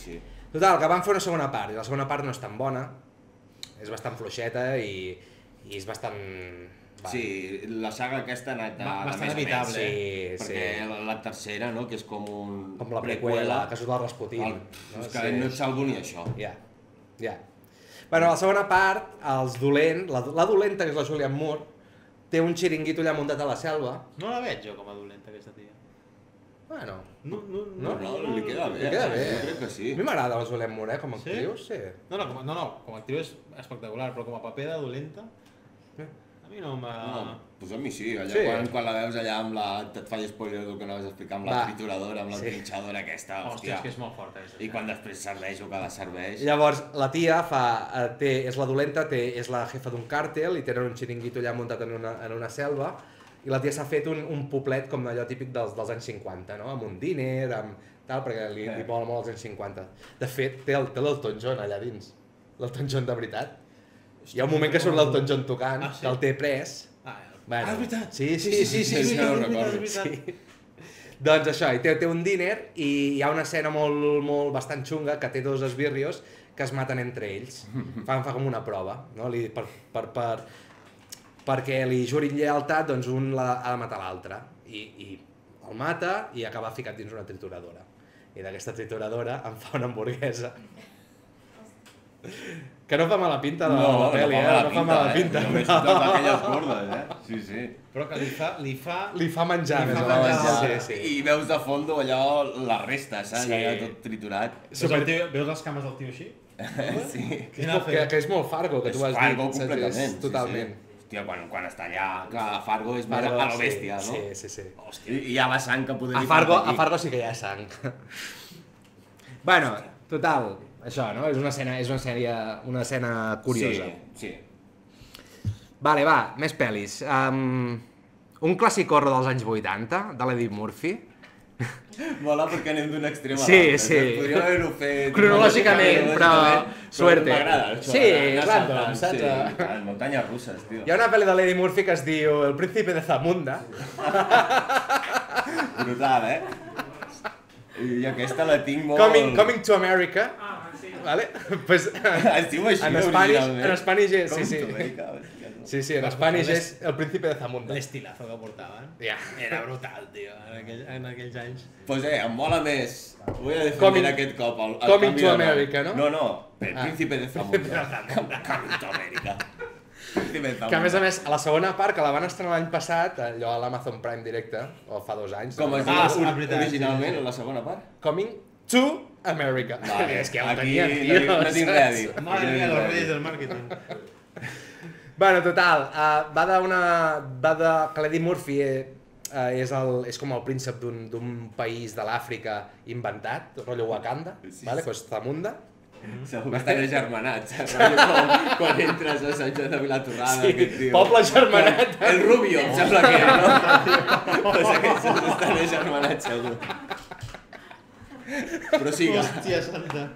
Total, que van fer una segona part, i la segona part no és tan bona, és bastant fluixeta i, i és bastant... Va. Sí, la saga aquesta ha anat de, bastant de més evitable, a menys, eh? perquè Sí. la, la tercera, no?, que és com un... Com la preqüela, que surt el Rasputin. El, no? És que sí. No et salvo ni això. Ja, ja. Bueno, la segona part, els dolent, la, la dolenta, que és la Julianne Moore, té un xiringuito allà muntat a la selva. No la veig jo com a dolenta, aquesta tia. Bueno, No, no, No? No, li queda bé. li queda bé. Jo crec que sí. A mi m'agrada la Julianne Moore, eh, com a Sí? actriu, sí. No, no, com, a- no, no, com a actriu és espectacular, però com a paper de dolenta, Eh. a mi no m'ha... No, doncs a mi sí, allà Sí. Quan, quan la veus allà amb la... Et faig spoiler del que anaves a explicar, amb la Va. trituradora, amb la Sí. trinxadora aquesta, Hòstia, hòstia. és que és molt forta aquesta. I quan després serveix el que la serveix... Llavors, la tia fa, eh, té, és la dolenta, té, és la jefa d'un càrtel i tenen un xiringuito allà muntat en una, en una selva i la tia s'ha fet un, un poblet com allò típic dels, dels anys cinquanta, no? Amb un diner, amb tal, perquè li, li mola molt els anys cinquanta. De fet, té el- té l'Elton John allà dins, l'Elton John de veritat. Hi ha un moment que surt l'Elton John tocant, Ah, sí? que el té pres. Ah, Bueno, ah, és veritat. Sí, sí, sí, sí, sí, sí, sí, no ho sí, recordo. sí. Doncs això, i té, té un diner i hi ha una escena molt, molt bastant xunga que té dos esbirrios que es maten entre ells. Fan, fa com una prova, no? Li, per, per, per, perquè li jurin lleialtat, doncs un la, ha de matar l'altre. I, I el mata i acaba ficat dins una trituradora. I d'aquesta trituradora em fa una hamburguesa. Que no fa mala pinta la, la pel·li, eh? No fa mala pinta. Només totes aquelles gordes, eh? Sí, sí. Però que li fa... Li fa... Li fa menjar, Li més fa o menys. menjar. Sí, sí. I veus de fondo allò, la resta, saps? Sí. Allà tot triturat. Super... Tio, veus les cames del tio així? Sí. És com, que, que és molt Fargo, que És tu has Fargo dit. saps? completament. És totalment. Sí, sí. Hòstia, quan, quan està allà, clar, Fargo és Fargo, a lo sí, bèstia, no? Sí, sí, sí. Hòstia. I hi ha la sang que podria A Fargo, a Fargo sí que hi ha sang. Bueno, total, això, no? És una escena, és una sèrie, una escena curiosa. Sí, sí. Vale, va, més pel·lis. Um, un clàssic horror dels anys vuitanta, de l'Eddie Murphy. Mola perquè anem d'un extrem a Sí, l'altre. sí. Podríem haver-ho fet... Cronològicament, però suerte. M'agrada això. Sí, anar random, saltant, saps? Sí, clar, muntanyes russes, tio. Hi ha una pel·li de l'Eddie Murphy que es diu El príncipe de Zamunda. Brutal, eh? I aquesta la tinc molt... Coming, coming to America. Vale? Pues, Es diu així, en Spanish, originalment. en Spanish és, sí, Com sí. tu, Amèrica, hòstia, no. Sí, sí, en Spanish és El príncipe de Zamunda. L'estilazo que portaven. Ja. Era brutal, tio, en, aquell, en aquells anys. Pues eh, em mola més. Vull a defender Coming- aquest cop. El, el Coming canvi to de nom. America, no? No, no, el Ah. príncipe de Zamunda. Coming to America. Príncipe de Zamunda. Que a més a més, a la segona part, que la van estrenar l'any passat, allò a l'Amazon Prime directe, o fa dos anys. Com es no? diu Ah, or- és veritat, originalment, sí, sí. la segona part? Coming to America. Vale, És que ja ho aquí tenien, no tio. tinc- no tinc res a dir. Madre mía, los reyes del marketing. Bueno, total, uh, va d'una... va de... que l'Eddie Murphy eh, uh, és, el, és com el príncep d'un d'un país de l'Àfrica inventat, rotllo Wakanda, Sí, vale? sí. Pues Zamunda. Segur que estan agermanats, eh? Com, quan entres a Sant Joan de Vilatorrada, Sí, aquest tio. poble agermanat. El Rubio, em sembla que era, no? Pues aquests estan agermanats, segur. Però siga. Hòstia santa.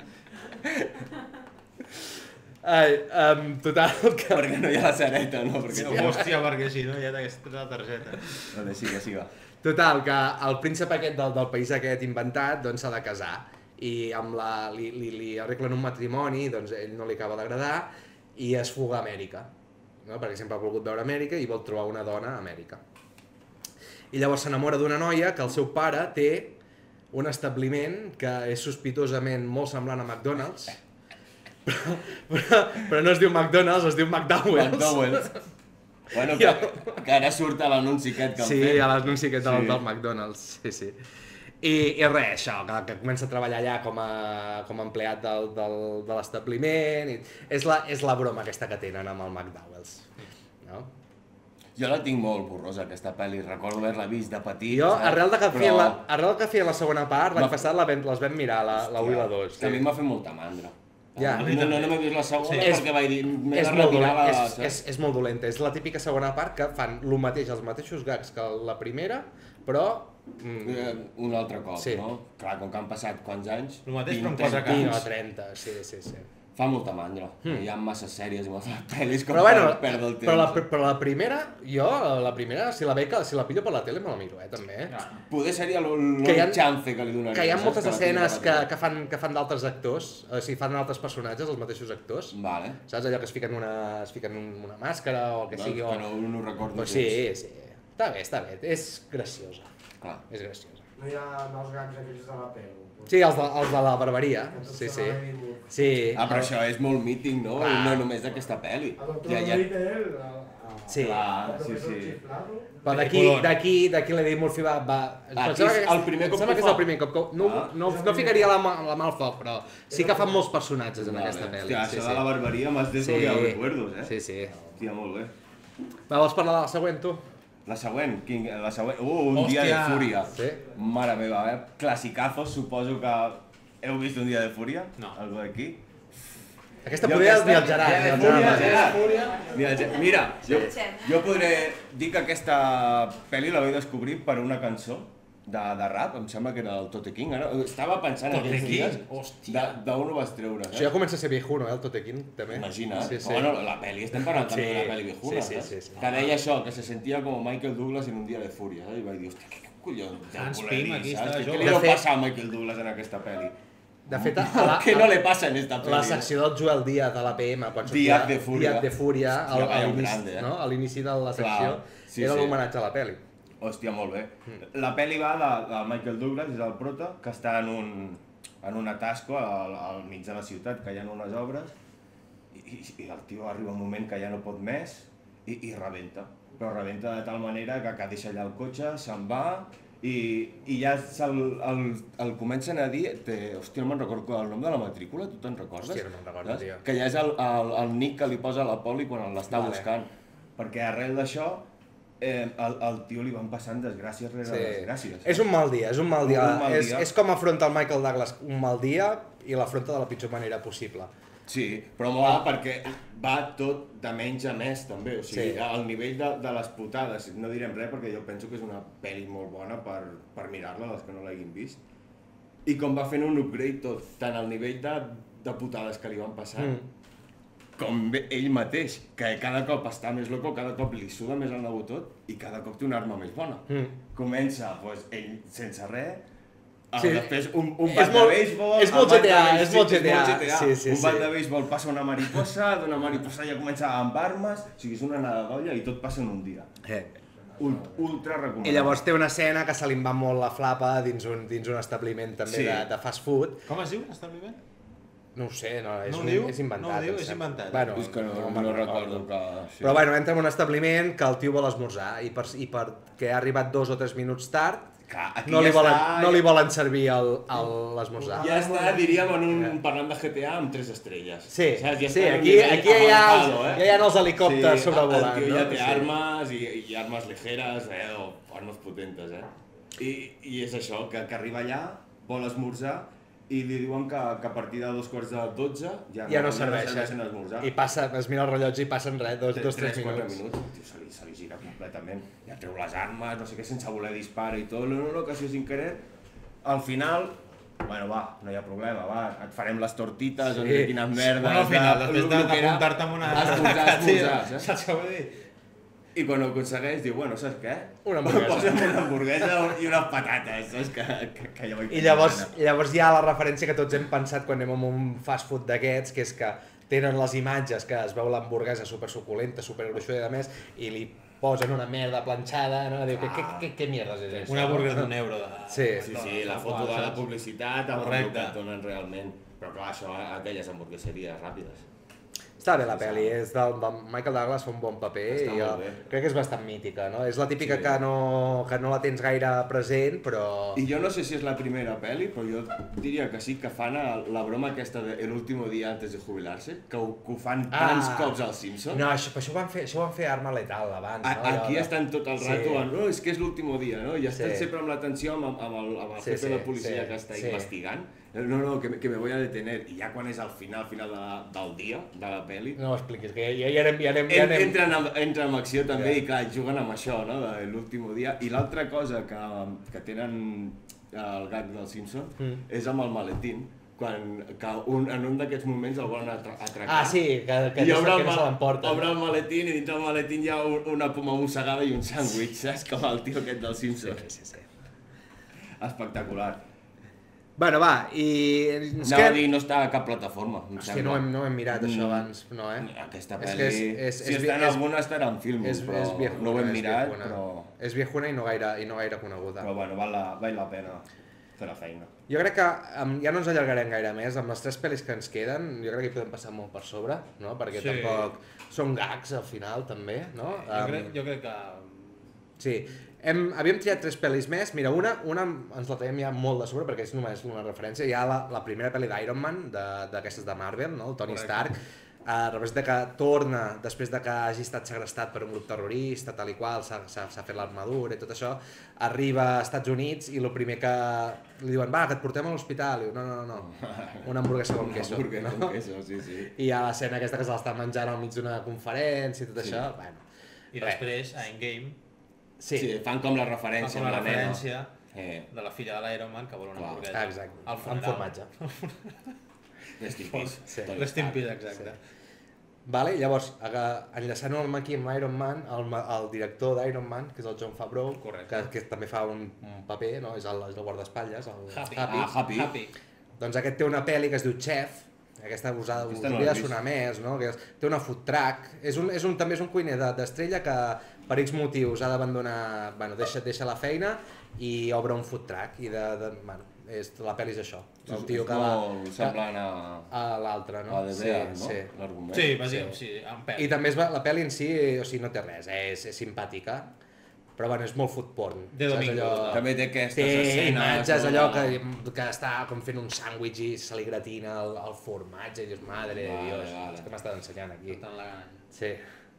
Ai, um, total, que... Perquè no hi ha la sereta, no? Perquè no... Hòstia, perquè si no, ja t'hagués tret la targeta. Vale, siga, siga. Total, que el príncep aquest del, del país aquest inventat doncs s'ha de casar i amb la, li, li, li arreglen un matrimoni, doncs ell no li acaba d'agradar i es fuga a Amèrica, no? Perquè sempre ha volgut veure Amèrica i vol trobar una dona a Amèrica. I llavors s'enamora d'una noia que el seu pare té un establiment que és sospitosament molt semblant a McDonald's, però, però, però no es diu McDonald's, es diu McDowell's. McDowell's. Bueno, Ja. que, que ara surt a l'anunci aquest que han Sí, fet. a l'anunci aquest del, Sí. del McDonald's, sí, sí. I, i res, això, que, que comença a treballar allà com a, com a empleat del, del, de l'establiment, i és la, és la broma aquesta que tenen amb el McDowell's, no? Jo la tinc molt borrosa, aquesta pel·li. Recordo haver-la vist de petit. Jo, saps? arrel de que Però feia la, arrel que feia la segona part, l'any Va- passat la vam, les vam mirar, la, la u i la dos. Que a mi em va fer molta mandra. Ja. No, no, no m'he vist la segona Sí. perquè vaig dir... m'he És de molt, retirar dolent, la... és, és, és molt dolenta, és la típica segona part que fan el mateix, els mateixos gags que la primera, però... Mm, Eh, Un altre cop, Sí. no? Clar, com que han passat quants anys... El mateix, però amb vint, quatre trenta vint camps. o trenta, sí, sí, sí. fa molta mandra. Mm. Hi ha massa sèries i moltes pel·lis com Però bueno, per perdre el temps. però la, però la primera, jo, la primera, si la veig, si la pillo per la tele me la miro, eh, també. Ja. Poder seria l'únic Que hi ha- xance que li donaria. Que hi ha saps? moltes la escenes pillo que, per la que fan, que fan d'altres actors, o sigui, fan d'altres personatges, els mateixos actors. tele. Vale. Saps allò que es fiquen una, es fiquen un- una màscara o el que Doncs sigui? que O... no, no ho recordo Pues sí, sí. Està bé, està bé. És graciosa. Clar. És graciosa. No hi ha els gags aquells de la pelo. Sí, els de, els de la barberia. Que tots Sí, són sí. a David Moore. Sí. Ah, però això és molt mític, no? Clar. No només d'aquesta pel·li. El doctor Ja, ja... Dolittle, el, el, Sí. Clar, el sí, professor sí. Chiflado. Però d'aquí, d'aquí, d'aquí l'Eddie Murphy va... va... Ah, em sembla aquí és que el primer cop em sembla que que és fa. el primer cop. que- No, Ah. no, no ficaria la, mà- la mà al foc, però sí que fan molts personatges en Vale. aquesta pel·li. Hòstia, Sí, això sí. de la barberia m'has desbloqueat recuerdos, eh? Sí, sí. Hòstia, molt bé. Va, vols parlar de la següent, tu? La següent, King, la següent... Uh, un Hòstia. dia de fúria. Sí. Mare meva, eh? Clasicazos, suposo que heu vist un dia de fúria? No. Algú d'aquí? Aquesta Jo podria aquesta- ni el Gerard, ni el Fúria, Gerard. Gerard. Mira, Ge- Mira, jo, Marxem. jo podré dir que aquesta pel·li la vaig descobrir per una cançó de, de rap, em sembla que era el Tote King. Ara, estava pensant Tote aquests King? dies Hòstia. de- d'on ho vas treure, Això ja eh? comença a ser viejuno, eh, el Totequín, també. Imagina, Sí, sí. bueno, la pel·li, estem parlant també Sí, de la pel·li viejuna, sí, sí, saps? sí, sí. Que deia això, que se sentia com Michael Douglas en un dia de fúria, eh? I vaig dir, hòstia, què collons deu Hans voler Pym dir, aquí saps? estava Què jove. li deu De fet- passar a Michael Douglas en aquesta pel·li? De fet, a la, Què no li passa en esta pel·li? la secció del Joel Díaz de l'A P M, quan sortia Díaz de Fúria. Díaz de Fúria, Hòstia, al- a vaya un l'inici grande, eh? no? a l'inici de la secció, Clar, sí, era sí. l'homenatge a la pel·li. Hòstia, molt bé. La pel·li va de, de Michael Douglas, és el prota, que està en un, en un atasco al, al mig de la ciutat, que hi ha unes obres, i, i, i el tio arriba un moment que ja no pot més i, i rebenta. Però rebenta de tal manera que, que deixa allà el cotxe, se'n va, i, i ja se'l el, el comencen a dir, té, hòstia, no me'n recordo el nom de la matrícula, tu te'n recordes? Hòstia, no me'n recordo, Saps? tio. Que ja és el, el, el nick que li posa a la poli quan l'està Vale. buscant. Perquè arrel d'això, eh, el, el tio li van passant desgràcies rere desgràcies. És un mal dia, és un mal dia. Un mal és, dia. és com afronta el Michael Douglas un mal dia i l'afronta de la pitjor manera possible. Sí, però mola perquè va tot de menys a més també, o sigui, Sí. al nivell de, de les putades, no direm res perquè jo penso que és una pel·li molt bona per, per mirar-la, els que no l'hagin vist. I com va fent un upgrade tot, tant al nivell de, de putades que li van passant, Mm. com bé ell mateix, que cada cop està més loco, cada cop li suda més el nabo tot i cada cop té una arma més bona. Mm. Comença, doncs, ell sense res, Sí. sí. després un, un És bat de molt- béisbol... és el molt bat G T A, de béis- és molt sí, G T A, G T A. sí, sí, un bat sí. de béisbol passa una mariposa, d'una mariposa ja comença amb armes, o sigui, és una nada d'olla i tot passa en un dia. Eh. Ul- Ultra recomanable. I llavors té una escena que se li en va molt la flapa dins un, dins un establiment també Sí. de, de fast food. Com es diu l'establiment? No ho sé, no, és, No ho un, diu? és inventat. No ho diu, em és sembla. inventat. Bueno, És que no, no, me'n no recordo que... Sí. Però bueno, entra en un establiment que el tio vol esmorzar i, per, i perquè ha arribat dos o tres minuts tard Clar, aquí no, ja li volen, està- no li volen servir el- el- l'esmorzar. Ja està, diríem, en un parlant de G T A amb tres estrelles. Sí, Saps? Ja sí, està en un aquí, nivell aquí ja, hi ha els, avançado, ja hi ha els helicòpters Sí, sobrevolant. el tio ja no? té Sí. armes i, i armes ligeres, eh, o armes potentes, eh? I, i és això, que, que arriba allà, vol esmorzar i li diuen que, que a partir de dos quarts de dotze ja, Ja no ja serveixen. serveixen esmorzar. I passa, es mira el rellotge i passen res, dos, dos tres, quatre minuts. minuts. Tio, se, li, se li gira completament. Ja treu les armes, no sé què, sense voler dispara i tot. No, no, no, que si és sin querer. Al final, bueno, va, no hi ha problema, va, et farem les tortites, Sí. sí. o no sé quines merdes. Bueno, al final, de- després lo- de- lo que era d'apuntar-te amb una... Esmorzar, esmorzar, saps? Saps què vull dir? I quan ho aconsegueix, diu, bueno, saps què? Una hamburguesa. Posa'm una hamburguesa i unes patates, saps? Que, que, que ja vaig I llavors, i llavors hi ha la referència que tots hem pensat quan anem a un fast food d'aquests, que és que tenen les imatges que es veu l'hamburguesa super suculenta, super gruixuda i a més, i li posen una merda planxada, no? Diu, què, què, què, què mierdes és això? Una hamburguesa d'un euro. De... Sí. Sí, sí, la foto de la publicitat amb el Correcte. que et donen realment. Però clar, això, aquelles hamburgueseries ràpides. Està bé la pel·li, és del, del Michael Douglas, fa un bon paper Està i molt jo bé. crec que és bastant mítica, no? És la típica Sí. que, no, que no la tens gaire present, però... I jo no sé si és la primera pel·li, però jo diria que sí, que fan el- la broma aquesta de El último día antes de jubilarse, que ho, que ho fan tants cops als Simpsons. No, això, però això ho van fer, això ho van fer Arma Letal abans, A, no? Allò aquí de- estan tot el Sí. rato en, no, és que és l'últim dia, no? I estan Sí. sempre amb l'atenció amb, amb el, amb el Sí, jefe sí, de policia sí, que està sí. investigant. No, no, que, me- que me voy a detener. I ja quan és al final, final de, del dia, de la pel·li, No ho expliquis, que ja, ja anem... Ja anem, ja En, anem... entren, amb, entren amb acció també Ja. i clar, juguen amb això, no? De l'últim dia. I l'altra cosa que, que tenen el gag del Simpson Mm. és amb el maletín. quan que un, en un d'aquests moments el volen atra atracar. Ah, sí, que, que, I no, obre que el, no se l'emporten. obre el maletín i dins del maletín hi ha un, una poma mossegada i un sàndwich, saps? Com el tio aquest dels Simpsons. Sí, sí, sí. Espectacular. Bueno, va, i... És Anava a dir, no està a cap plataforma, em Hòstia, sembla. no ho hem, no ho hem mirat, això, Mm. abans, no, eh? Aquesta És que pel·li... és- és- si és- està en és- alguna estarà en film, És, però és viejuna, no ho hem és mirat, viejuna. però... És viejuna i no gaire, i no gaire coneguda. Però bueno, val la, val la pena fer la feina. Jo crec que um, ja no ens allargarem gaire més, amb les tres pel·lis que ens queden, jo crec que hi podem passar molt per sobre, no? Perquè Sí. tampoc són gags al final, també, no? Jo crec, jo crec que... Sí, hem, havíem triat tres pel·lis més, mira, una, una ens la traiem ja molt de sobre perquè és només una referència, hi ha la, la primera pel·li d'Iron Man, d'aquestes de, de Marvel, no? El Tony Correcte. Stark, eh, representa que torna, després de que hagi estat segrestat per un grup terrorista, tal i qual, s'ha fet l'armadura i tot això, arriba a Estats Units i el primer que li diuen, va, que et portem a l'hospital, i diu, no, no, no, no, una hamburguesa con queso, Una hamburguesa no? con queso, sí, sí. I hi ha l'escena aquesta que se l'està menjant al mig d'una conferència i tot Sí. això, bueno, I res. després, a Endgame, sí, Sí, fan com la fa referència com la amb la nena. referència Eh, de la filla de l'Iron Man que vol una Clar. hamburguesa. exacte, Al amb funeral. formatge. Rest in peace. Sí. Tony Rest in Stark. peace, exacte. Vale, llavors, aga- enllaçant-ho amb aquí amb Iron Man, el, ma- el director d'Iron Man, que és el Jon Favreau, Correcte. que, que també fa un, un paper, no? és el, és el guardaespatlles, el Happy. Happy. Ah, Happy. Happy. Doncs aquest té una pel·li que es diu Chef, aquesta us, ha, us Aquesta no hauria l'he de vist. sonar més, no? Que és, té una food truck, és un, és un, també és un cuiner de- d'estrella que per X motius ha d'abandonar, bueno, deixa, deixa la feina i obre un food truck i de, de, bueno, és, la pel·li és això, el tio que va molt semblant a, a l'altre, no? a The Bear, no? sí. L'argument. Sí, bàsicament, sí, amb pèl. I també es va, la pel·li en si, o sigui, no té res, eh? és, és simpàtica, però bueno, és molt food porn. De saps domingo, total. També té aquestes Té escenes... imatges, no? allò que, que està com fent un sàndwich i se li gratina el, el formatge i dius, madre de Vale, Dios, vale. és que m'està ensenyant aquí. Tant la gana. Sí.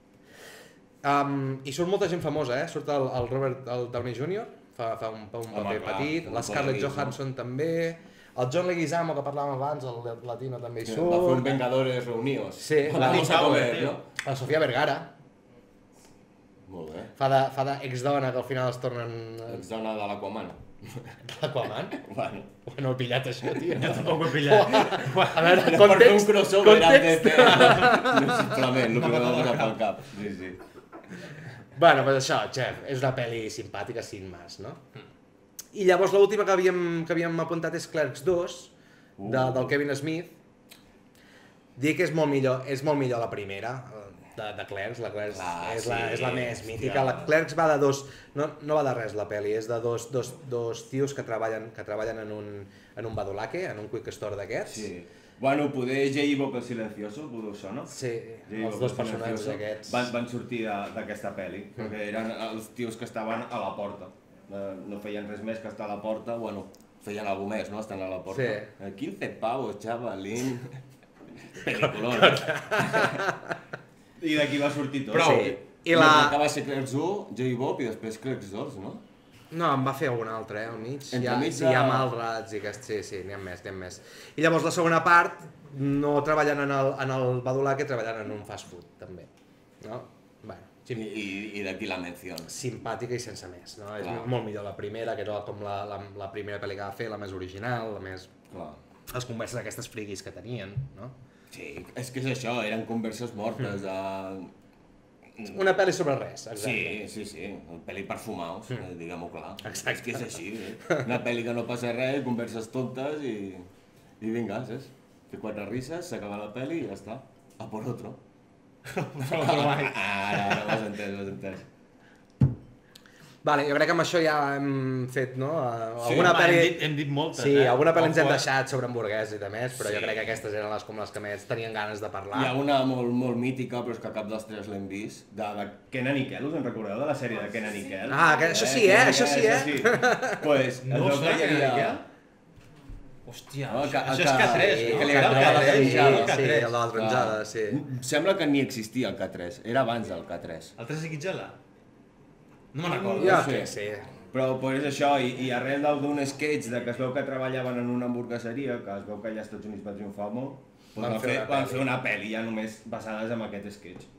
Um, I surt molta gent famosa, eh? Surt el, el Robert el Downey júnior, fa, fa un, fa un Home, paper clar, petit, un la Scarlett paper, no? Johansson també, el John Leguizamo que parlàvem abans, el latino també hi Sí, surt, va fer un Vengadores reunidos. Sí, Vamos Latin a Power, comer, tio. no? la Sofia Vergara, Molt bé. fa de, fa de ex-dona que al final es tornen Ets dona de l'Aquaman. l'Aquaman. Bueno, No he pillat això, tio. Jo tampoc ho he pillat. A veure, per fer un context, crossover amb context. D C. No, simplement, el que m'ha posat pel cap. Sí, sí. Bueno, pues això, Chef, és una pel·li simpàtica sin más, no? I llavors l'última que havíem, que havíem apuntat és Clerks dos, de, Uh. del Kevin Smith. Dic que és molt millor, és molt millor la primera, de, de Clerks, la Clerks Clar, és, la, sí, és la més hòstia. mítica. La Clerks va de dos, no, no va de res la pel·li, és de dos, dos, dos tios que treballen, que treballen en un, en un badulaque, en un quick store d'aquests. Sí. Bueno, poder J. Bob el Silencioso, us sona? Sí, J. els Bob dos el personatges Silencioso aquests. Van, van sortir de- d'aquesta pel·li, perquè eren els tios que estaven a la porta. Eh, No feien res més que estar a la porta, bueno, feien alguna més, no? Estan a la porta. Sí. Eh, quinze pavos, chavalín. Peliculón. I d'aquí va sortir tot. Prou. Sí. I la- Acaba ser Clerks u, J. Bob i després Clerks dos, no? No, em va fer algun altre, eh, al mig. Entre Hi ha, mig sí, de- hi ha Malrats i aquest, sí, sí, n'hi ha més, n'hi ha més. I llavors la segona part, no treballant en el, en el badulaque, treballant en un fast food, també. No? Bueno, I, i, i d'aquí la menció. simpàtica i sense més, no? És Clar. molt millor la primera, que era com la, la, la primera pel·li que va fer, la més original, la més... Clar. les converses aquestes friquis que tenien, no? Sí, és que és això, eren converses mortes. Mm. Una pel·li sobre res, exacte. Sí, sí, sí, una pel·li per fumaos, mm. diguem-ho clar. Exacte. És que és així, eh? Una pel·li que no passa res, converses tontes i, i vinga, saps? Fer quatre risses, s'acaba la pel·li i ja està. A por otro. Ara, ara, ho has entès, ho has entès. Vale, jo crec que amb això ja hem fet, no? Sí, Alguna home, pel·li... hem dit, hem dit moltes, Sí, eh? alguna pel·li ens hem Ojo, eh? deixat sobre hamburgueses i de més, però Sí. jo crec que aquestes eren les com les que més tenien ganes de parlar. Hi ha una molt, molt mítica, però és que cap dels tres l'hem vist, de, de Kenan i Kel, us en recordeu de la sèrie de Kenan i Kel? Ah, que això sí, eh? Kenan i Això sí, Kel, eh? això sí. Pues, No es ho veu sé, que hi Kenan i havia... Kel? Hòstia, No, això, que- això que- és K tres, que no? li Que agradava agradava la la trinxada. Sí, sí, K tres. el de la tronjada, sí. Sembla que ni existia el K tres, era abans del K tres. El tres X L? No me'n recordo. Jo no sé. què sé. Però pues, és això, i, i arrel del- d'un sketch de que es veu que treballaven en una hamburgueseria, que es veu que allà als Estats Units va triomfar molt, pues Van van, fer fer, una van pel·li. fer una pel·li ja només basades en aquest sketch.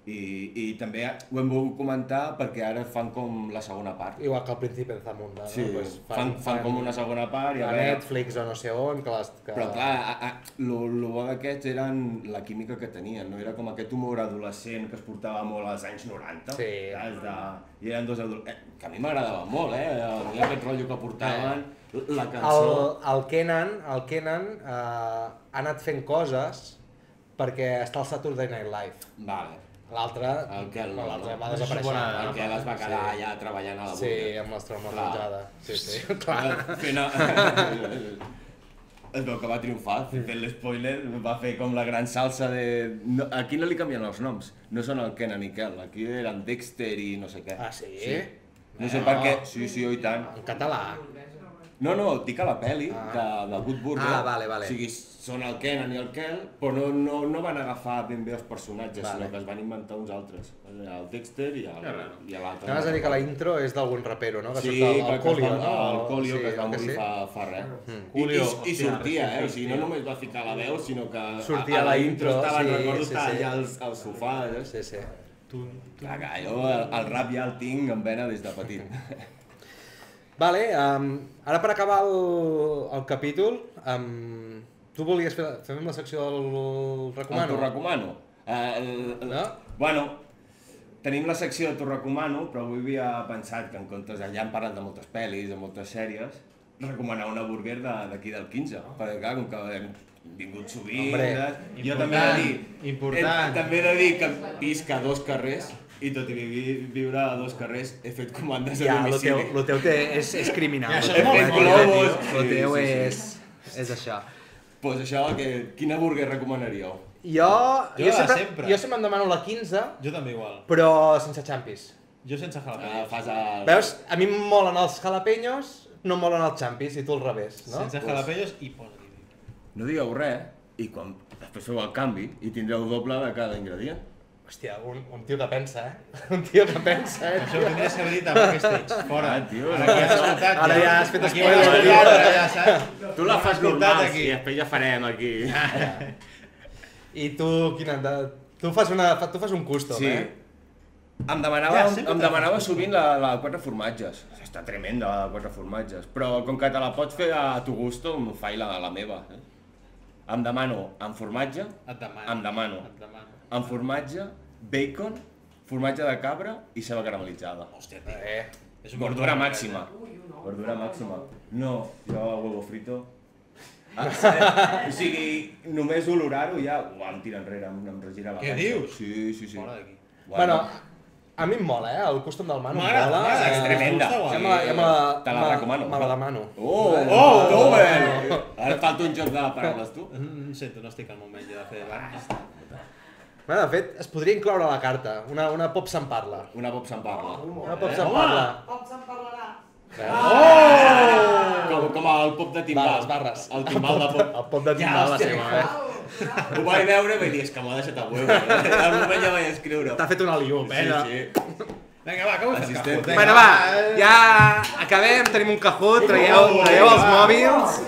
I, i també ho hem volgut comentar perquè ara fan com la segona part. Igual que al Príncipe de Zamunda, no? Sí, Pues fan, fan com una segona part i a a veure... Netflix o no sé on, que les... Que... Però clar, a, a, lo, lo bo d'aquests eren la química que tenien, no? Era com aquest humor adolescent que es portava molt als anys noranta. Sí. Saps? De... I eren dos adolescents... Eh, que a mi m'agradava molt, eh? A mi aquest rotllo que portaven, la El, cançó... el Kenan, el Kenan eh, ha anat fent coses perquè està al Saturday Night Live. Vale. L'altre El Kel no, l'altre no? va desaparèixer. El Kel es va quedar Sí. allà treballant a la Sí, burger. amb l'estroma Clar. menjada. Sí, sí, clar. Fent... Es veu que va triomfar, fent l'espoiler, va fer com la gran salsa de... No, aquí no li canvien els noms, no són el Kenan i Kel, aquí eren Dexter i no sé què. Ah, sí? No sé per què, sí, sí, oh, i tant. En català. No, no, dic a la peli, Ah. de, de Good Burger. Ah, vale, vale. O sigui, són el Kenan i el Kel, però no, no, no van agafar ben bé els personatges, Vale. sinó que es van inventar uns altres. El Dexter i el- i l'altre. Anaves a dir que la intro és d'algun rapero, no? Que Sí, surt el, que, el Colio, que, no? el Colio, Sí, que es va que morir sí? fa, fa res. I, i, Coolio, i hòstia, sortia, eh? sí, O sigui, no només va ficar la veu, sinó que Sortia a, a la la intro, intro estava, sí, recordo, sí, estava sí. allà al, al sofà, eh? Sí, sí. Clar, que jo el, el rap ja el tinc en vena des de petit. Vale, um, ara per acabar el, el capítol, um, tu volies fer, fem la secció del recomano? T'ho recomano. Eh, el, el, No? Bueno, tenim la secció de t'ho recomano, però avui havia pensat que en comptes, ja hem parlat de moltes pel·lis, de moltes sèries, recomanar una burger de- d'aquí del quinze, perquè clar, com que hem vingut sovint, Hombre, saps? jo també he de dir, important. eh, també he de dir que visc a dos carrers, i tot i vi- viure a dos carrers he fet comandes a Ja, lo teu, domicili. lo teu té, és, és criminal. Ja, això Lo és molt teu, fort, tio, globus. Lo Sí, teu sí, sí. és, és això. Pues això, que, quina burger recomanaríeu? Jo, Jo jo, la sempre, sempre. jo sempre em demano la quinze, Jo també igual. però sense xampis. Jo sense Uh, jalapeños. fas el... Veus? A mi em molen els jalapeños, no em molen els xampis, i tu al revés, no? Sense jalapeños i posa-li. No digueu res, i quan després feu el canvi, i tindreu doble de cada ingredient. Hòstia, un, un tio que pensa, eh? Un tio que pensa, eh? Això ho tindries que haver dit a backstage. Fora. Ah, tio, Ara que has escoltat, Ara ja has fet aquí spoiler, ho has tio. escoltat, ara ja saps. Tu la fas escoltat normal, aquí. i després ja farem aquí. I tu, quina... De... Tu fas, una, fa- tu fas un custom, Sí. eh? Em demanava, Ja, sempre em te la demanava fas sovint la, la de quatre formatges. Està tremenda la de quatre formatges, però com que te la pots fer a tu gusto, em faig la de la meva. Eh? Em demano amb formatge, Et demano. em demano Et demano. amb formatge, bacon, formatge de cabra i ceba caramelitzada. Hòstia, tio. Eh, És un Verdura bon màxima. Verdura màxima. No, jo a huevo frito. Ah, o sigui, només olorar-ho ja, uah, em tira enrere, em, em regira la Què panxa. dius? Sí, sí, sí. Fora d'aquí. bueno, a mi em mola, eh? El custom del Manu em M'agrada, mola. m'agrada, eh, és tremenda. Està guai. Ja me la, ja me la, Te la me- recomano. Me la demano. Oh, Oh! Dober! Ara falta un joc de paraules, tu. Mm, sento, no estic al moment ja de fer barres. Bueno, de fet, es podria incloure a la carta. Una, una pop se'n parla. Una pop se'n parla. Una pop se'n parla. Com se'n parlarà? Com, com el pop de timbal. Barres, barres. El timbal de pop. El pop de timbal va ser hòstia, bo, eh? Ho vaig veure i vaig dir, és que m'ho ha deixat a huevo. Eh? Al moment ja vaig escriure. T'ha fet una liup, eh? Sí, sí. Vinga, va, que ho fas Assistent. Cajut, vinga. Bueno, va, ja acabem, tenim un Kahoot, traieu, traieu els mòbils,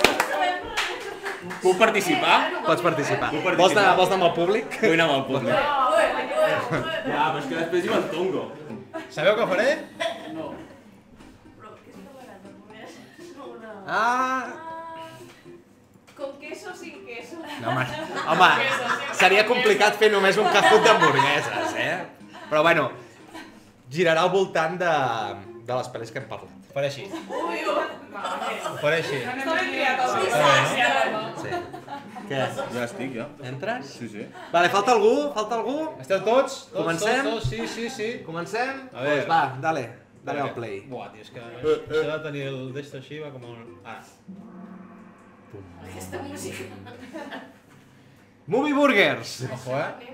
Puc participar? pots participar. Puc participar? Vols anar, vols anar amb el públic? Vull anar amb el públic. Ja, però és que després hi va el tongo. Sabeu què faré? Però què és parlarà? Una... Ah, Con queso o sin queso? no, home, home, seria complicat fer només un Kahoot d'hamburgueses, eh? Però bueno, girarà al voltant de, de les pel·lis que hem parlat. Ho faré així. Ui, ui! Ho faré així. Està ben criat el Sí. Què? Ja estic, ja. Entres? Sí, sí. Vale, falta algú? Falta algú? Esteu tots? Tots, Comencem? tots, tots, sí, sí, sí. Comencem? A veure. Pues va, dale, dale al play. Buah, tio, és que això de tenir el d'esto així va com un... Ah. Aquesta música... Movie Burgers! Ojo, eh?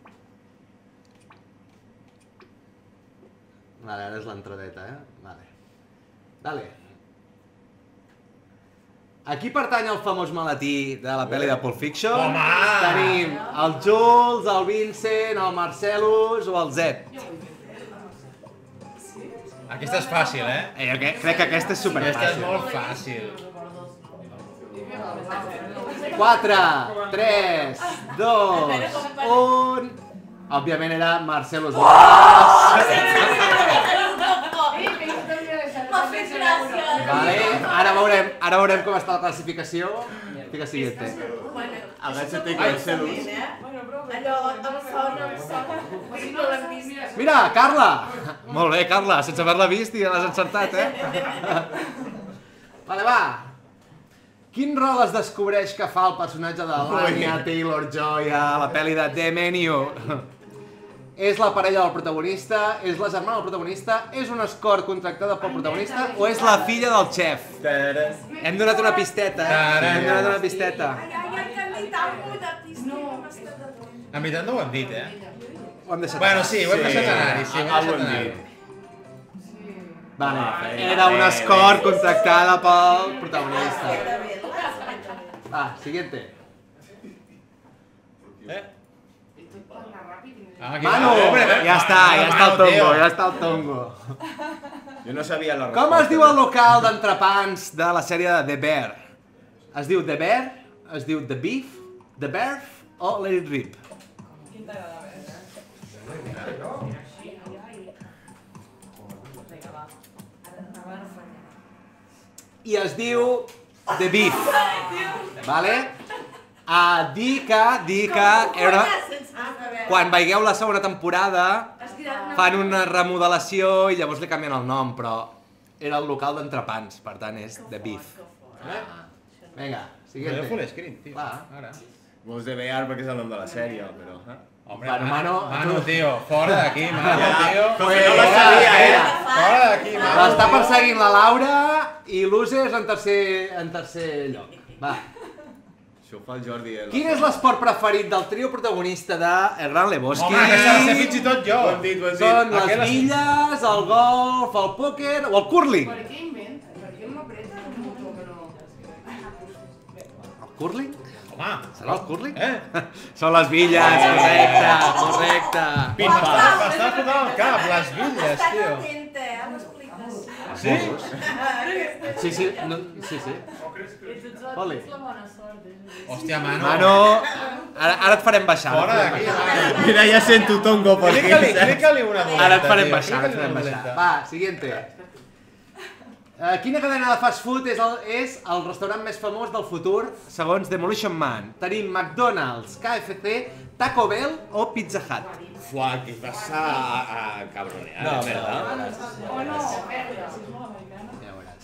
Vale, ara és l'entradeta, eh? Vale. Dale. Aquí pertany el famós maletí de la pel·li de Pulp Fiction. Home! Tenim el Jules, el Vincent, el Marcelus o el Zed. Aquesta és fàcil, eh? Eh, jo crec, crec que aquesta és Aquesta és superfàcil. molt fàcil. quatre, tres, dos, un... òbviament era Marcelo Zlas. M'ha fet gràcia. Vale, ara veurem, ara veurem com està la classificació. Fica siguiente. Agáchate con el Celus. Allò, em sona, em sona. Sí, no l'hem vist. Mira, Carla! Molt bé, Carla, sense haver-la vist i l'has encertat, eh? Vale, va. Quin rol es descobreix que fa el personatge de l'Anya Taylor-Joy a la pel·li de The Menu? És la parella del protagonista? És la germana del protagonista? És un escort contractada pel protagonista? O és la filla del xef? Hem donat una pisteta, eh? Hem donat una pisteta. Ai, ai, ai, que han dit alguna cosa de pistó. En veritat no ho hem dit, eh? Ho hem deixat Bueno, anar. sí, ho hem deixat anar-hi, sí, ho hem Algo deixat hem anar-hi. dit. Vale, era un escort contractada pel protagonista. Va, siguiente. Eh? Ah, aquí Manu, va. Hombre, ja està, ja està el Manu, tongo, tio. ja està el tongo. Jo no sabia la Com es diu el local d'entrepans de la sèrie de The Bear? Es diu The Bear, es diu The Beef, The Beef o Let It Rip? Quin t'agrada més, eh? Vinga, va. Ara no falla. I es diu The Beef, vale? A dir que, dir que era... Quan veieu la segona temporada fan una remodelació i llavors li canvien el nom, però era el local d'entrepans, per tant és The Beef. Vinga, Siguiente. full siguiente. screen, tio. Va. Ara. Vols de Bear perquè és el nom de la sèrie, però... Eh? Hombre, Bueno, Manu, Manu, Manu, tu- tio, fora d'aquí, Manu, Ja, tio. com que no la sabia, eh? Fora d'aquí, Manu. L'està perseguint la Laura i l'Use és en tercer, en tercer lloc. Va. Això ho fa el Jordi, eh? Quin és l'esport preferit del trio protagonista de Hernán Lebowski? Home, que sé fins i tot jo. Ho hem dit, ho hem dit. Són les Aquelles- billes, el golf, el pòquer o el curling. Per què inventa? Per què m'apreta un botó que no... El curling? Home, Serà el curling? eh? Són les billes, correcte, correcte. M'està m'està fotent el cap, les billes, Està tio. atenta, eh, amb l'explicació. Sí? Sí, sí, no, sí, sí. Oli. És la bona sort, eh? Hòstia, Manu. Manu, ara, ara et farem baixar. Fora d'aquí, Manu. Mira, ja sento tongo per aquí. Clicca-li, clicca-li una dolenta, Ara et farem tio. baixar, ara et farem Clicca-li una baixar. dolenta. Va, siguiente. Uh, quina cadena de fast food és el, és el restaurant més famós del futur segons Demolition Man? Tenim McDonald's, K F C, Taco Bell o Pizza Hut? Fuà, què passa a, a cabronear, no, verdad? O no, merda, si és molt americana. Ja ho veuràs.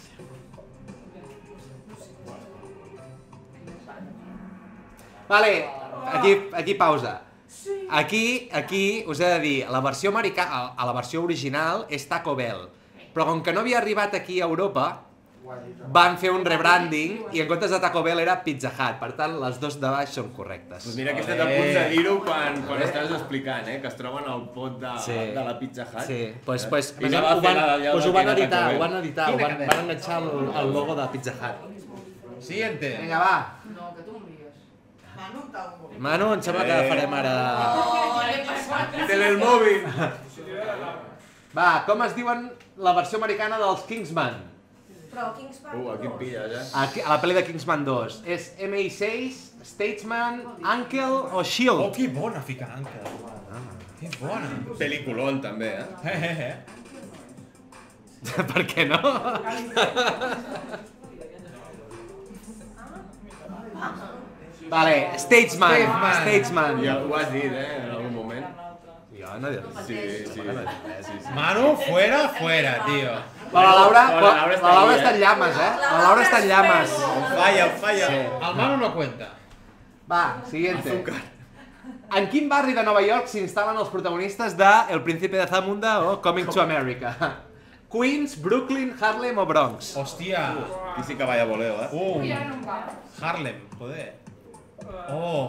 Vale, aquí, aquí pausa. Aquí, aquí us he de dir, la versió americana, a la versió original és Taco Bell, però com que no havia arribat aquí a Europa, van fer un rebranding i en comptes de Taco Bell era Pizza Hut, per tant les dos de baix són correctes. Pues mira que estàs a punt de dir-ho quan, quan estàs explicant, eh? Que es troben al pot de, Sí. de la Pizza Hut. Sí, pues, pues, I no va ho fer van, la d'allò pues ho de van que era editar, Taco ho Bell. van editar, ho Quina van, cadena? van enganxar el, el logo de Pizza Hut. Siguiente. Vinga, va. No, que tu em lies. Manu, em sembla que farem ara... Tele el mòbil. Va, com es diuen la versió americana dels Kingsman? Però Kingsman... Uh, aquí em pilles, eh? Aquí, a la pel·li de Kingsman dos. És M I seis, Statesman, Uncle o Oh, Shield? que bona ficar Anca. Que bona. Peliculón, també, eh? Eh, eh, eh. Per què no? Vale, Statesman, Statesman. Statesman. Ja ho has dit, eh? En algun moment. Jo no he dit res. Sí, sí. sí, sí. Manu, fuera, fuera, tio. La Laura, La la Laura està Laura ahí, està eh? en llames, eh? La Laura està en llames. Falla, falla. Sí. El Manu no cuenta. Va, siguiente. En quin barri de Nova York s'instal·len els protagonistes de El Príncipe de Zamunda o Coming to America? Queens, Brooklyn, Harlem o Bronx? Hòstia. Aquí sí que vaya voleo, eh? Uh, I ara no em va. Harlem, joder. Oh.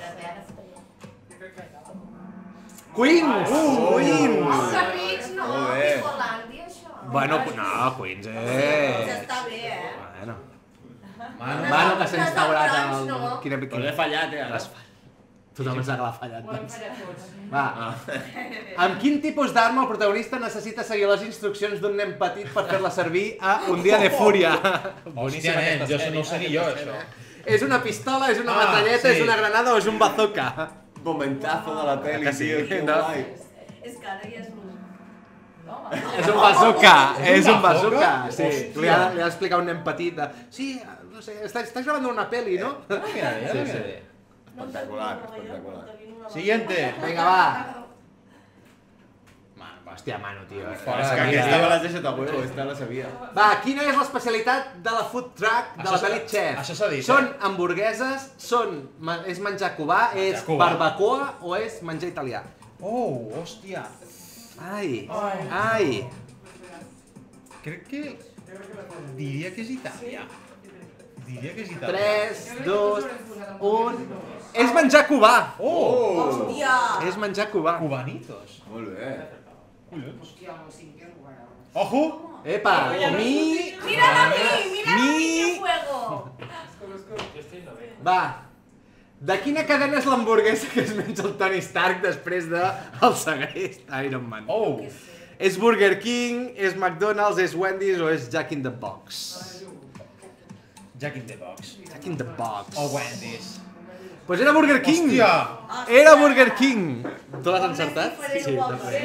Queens! Queens! Els amics no, Molt bé. és Holàndia, això. Bueno, no, Queens, Ja eh! està bé, eh? Bueno, Manu. bueno que s'ha instaurat el... Bronx, no. Quina, Però quina... l'he fallat, eh? Ara. Tothom ens ha fallat, Ho hem doncs. fallat tots. Va. Amb quin tipus d'arma el protagonista necessita seguir les instruccions d'un nen petit per fer-la servir a Un dia de fúria? Hòstia, nen, jo no ho sabia jo, això. És una pistola, és una Ah, metralleta, sí. és una granada o és un bazooka? momentazo de la peli, tio, que guai. És que ara ja és un... És un bazooka, és un bazooka. Sí, li ha, li ha d'explicar un nen petit de... Sí, no sé, estàs, estàs gravant una peli, no? Mira, ja Sí, sí, sí. sí. Espectacular, espectacular. Siguiente. Vinga, va. Mano, hòstia, mano, tio. Fora És de que aquí, aquesta tio. me l'has deixat a huevo, esta la sabia. Va, quina és l'especialitat de la food truck de la Això s'ha- pel·li Chef? això s'ha dit, Són eh? hamburgueses, són, ma- és menjar cubà, és cubà. barbacoa o és menjar italià? Oh, hòstia. Ai, ai. Crec que... Diria que és Itàlia. Diria que és Itàlia. tres, dos, un... És menjar cubà! Oh! Hòstia! És menjar cubà. Cubanitos. Molt bé. Hòstia, amb el cinquè govern. Ojo! Epa, mi... Mira a mi, mira a mi, Mi... que fuego! Va. De quina cadena és l'hamburguesa que es menja el Tony Stark després de el segrest Iron Man? Oh! És Burger King, és McDonald's, és Wendy's o és Jack in the Box? Jack in the Box. Jack in the Box. O Wendy's. Pues era Burger King! Hòstia! Era Burger King! Tu l'has encertat? Sí, també.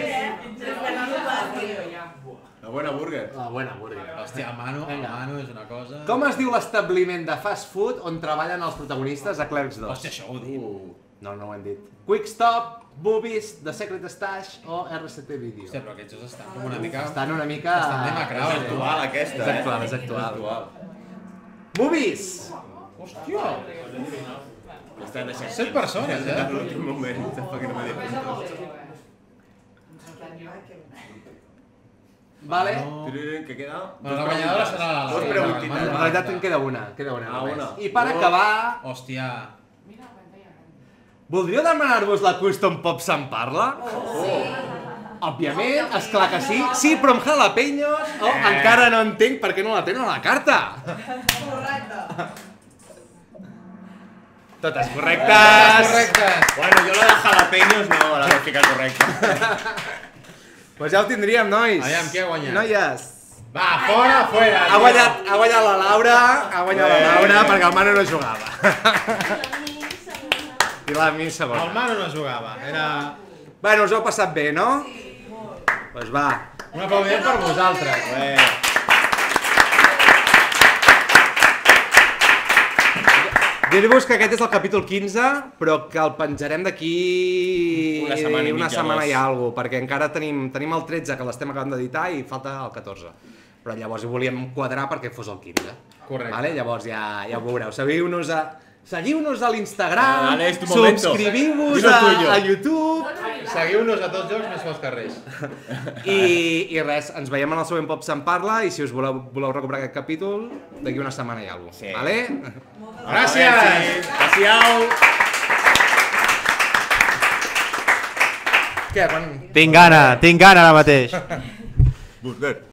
La buena burger. La buena burger. Hòstia, el Manu, el Manu és una cosa... Com es diu l'establiment de fast food on treballen els protagonistes a Clerks dos? Hòstia, això ho diu. Uh, No, no ho hem dit. Quick Stop, Boobies, The Secret Stash o R C T Video. Hòstia, però aquests dos estan com una mica... Estan una mica... Estan demacrados, és actual aquesta, És eh? actual, és actual. actual. Movies! Hòstia! Estan deixant... Set persones, eh? A l'últim moment, tampoc que no m'he dit puntos. Vale. No. Tiririn, que queda... Bueno, la guanyadora serà la Dos Laura. preguntites. En realitat en queda una, queda una. Ah, només. una. I per acabar, Hòstia. Mira la pantalla grande. voldríeu demanar-vos la Custom Pop se'n parla? Oh! Òbviament, esclar que sí. Sí, però amb jalapeños. Oh, encara no entenc per què no la tenen a la carta. Correcte. Totes correctes. Correcte. Bueno, jo la de jalapeños no la vaig ficar correcta. Pues ja ho tindríem, nois. Aviam, qui ha guanyat? Noies. Va, fora, fora. Ha guanyat, ha guanyat la Laura, ha guanyat la Laura perquè el Manu no jugava. I la mi El segona. Manu no jugava, era... Bueno, us ho heu passat bé, no? Pues va. Un aplaudiment per vosaltres. Bé. Dir-vos que aquest és el capítol quinze, però que el penjarem d'aquí Una setmana i una mitja, setmana dos. i alguna cosa, perquè encara tenim, tenim el tretze que l'estem acabant d'editar i falta el catorze. Però llavors ho volíem quadrar perquè fos el quinze. Correcte. Vale? Llavors ja, ja ho veureu. Seguiu-nos a, seguiu-nos a l'Instagram, Vale, es tu momento. subscriviu-vos Dilo a, tuyo. a YouTube Seguiu-nos a tots llocs, més fos que res. i, i res, ens veiem en el següent Pop se'n parla i si us voleu, voleu recuperar aquest capítol d'aquí una setmana i alguna cosa. Sí. Vale? Gràcies! Gràcies! Què, quan... Tinc gana, tinc gana ara mateix. Burger.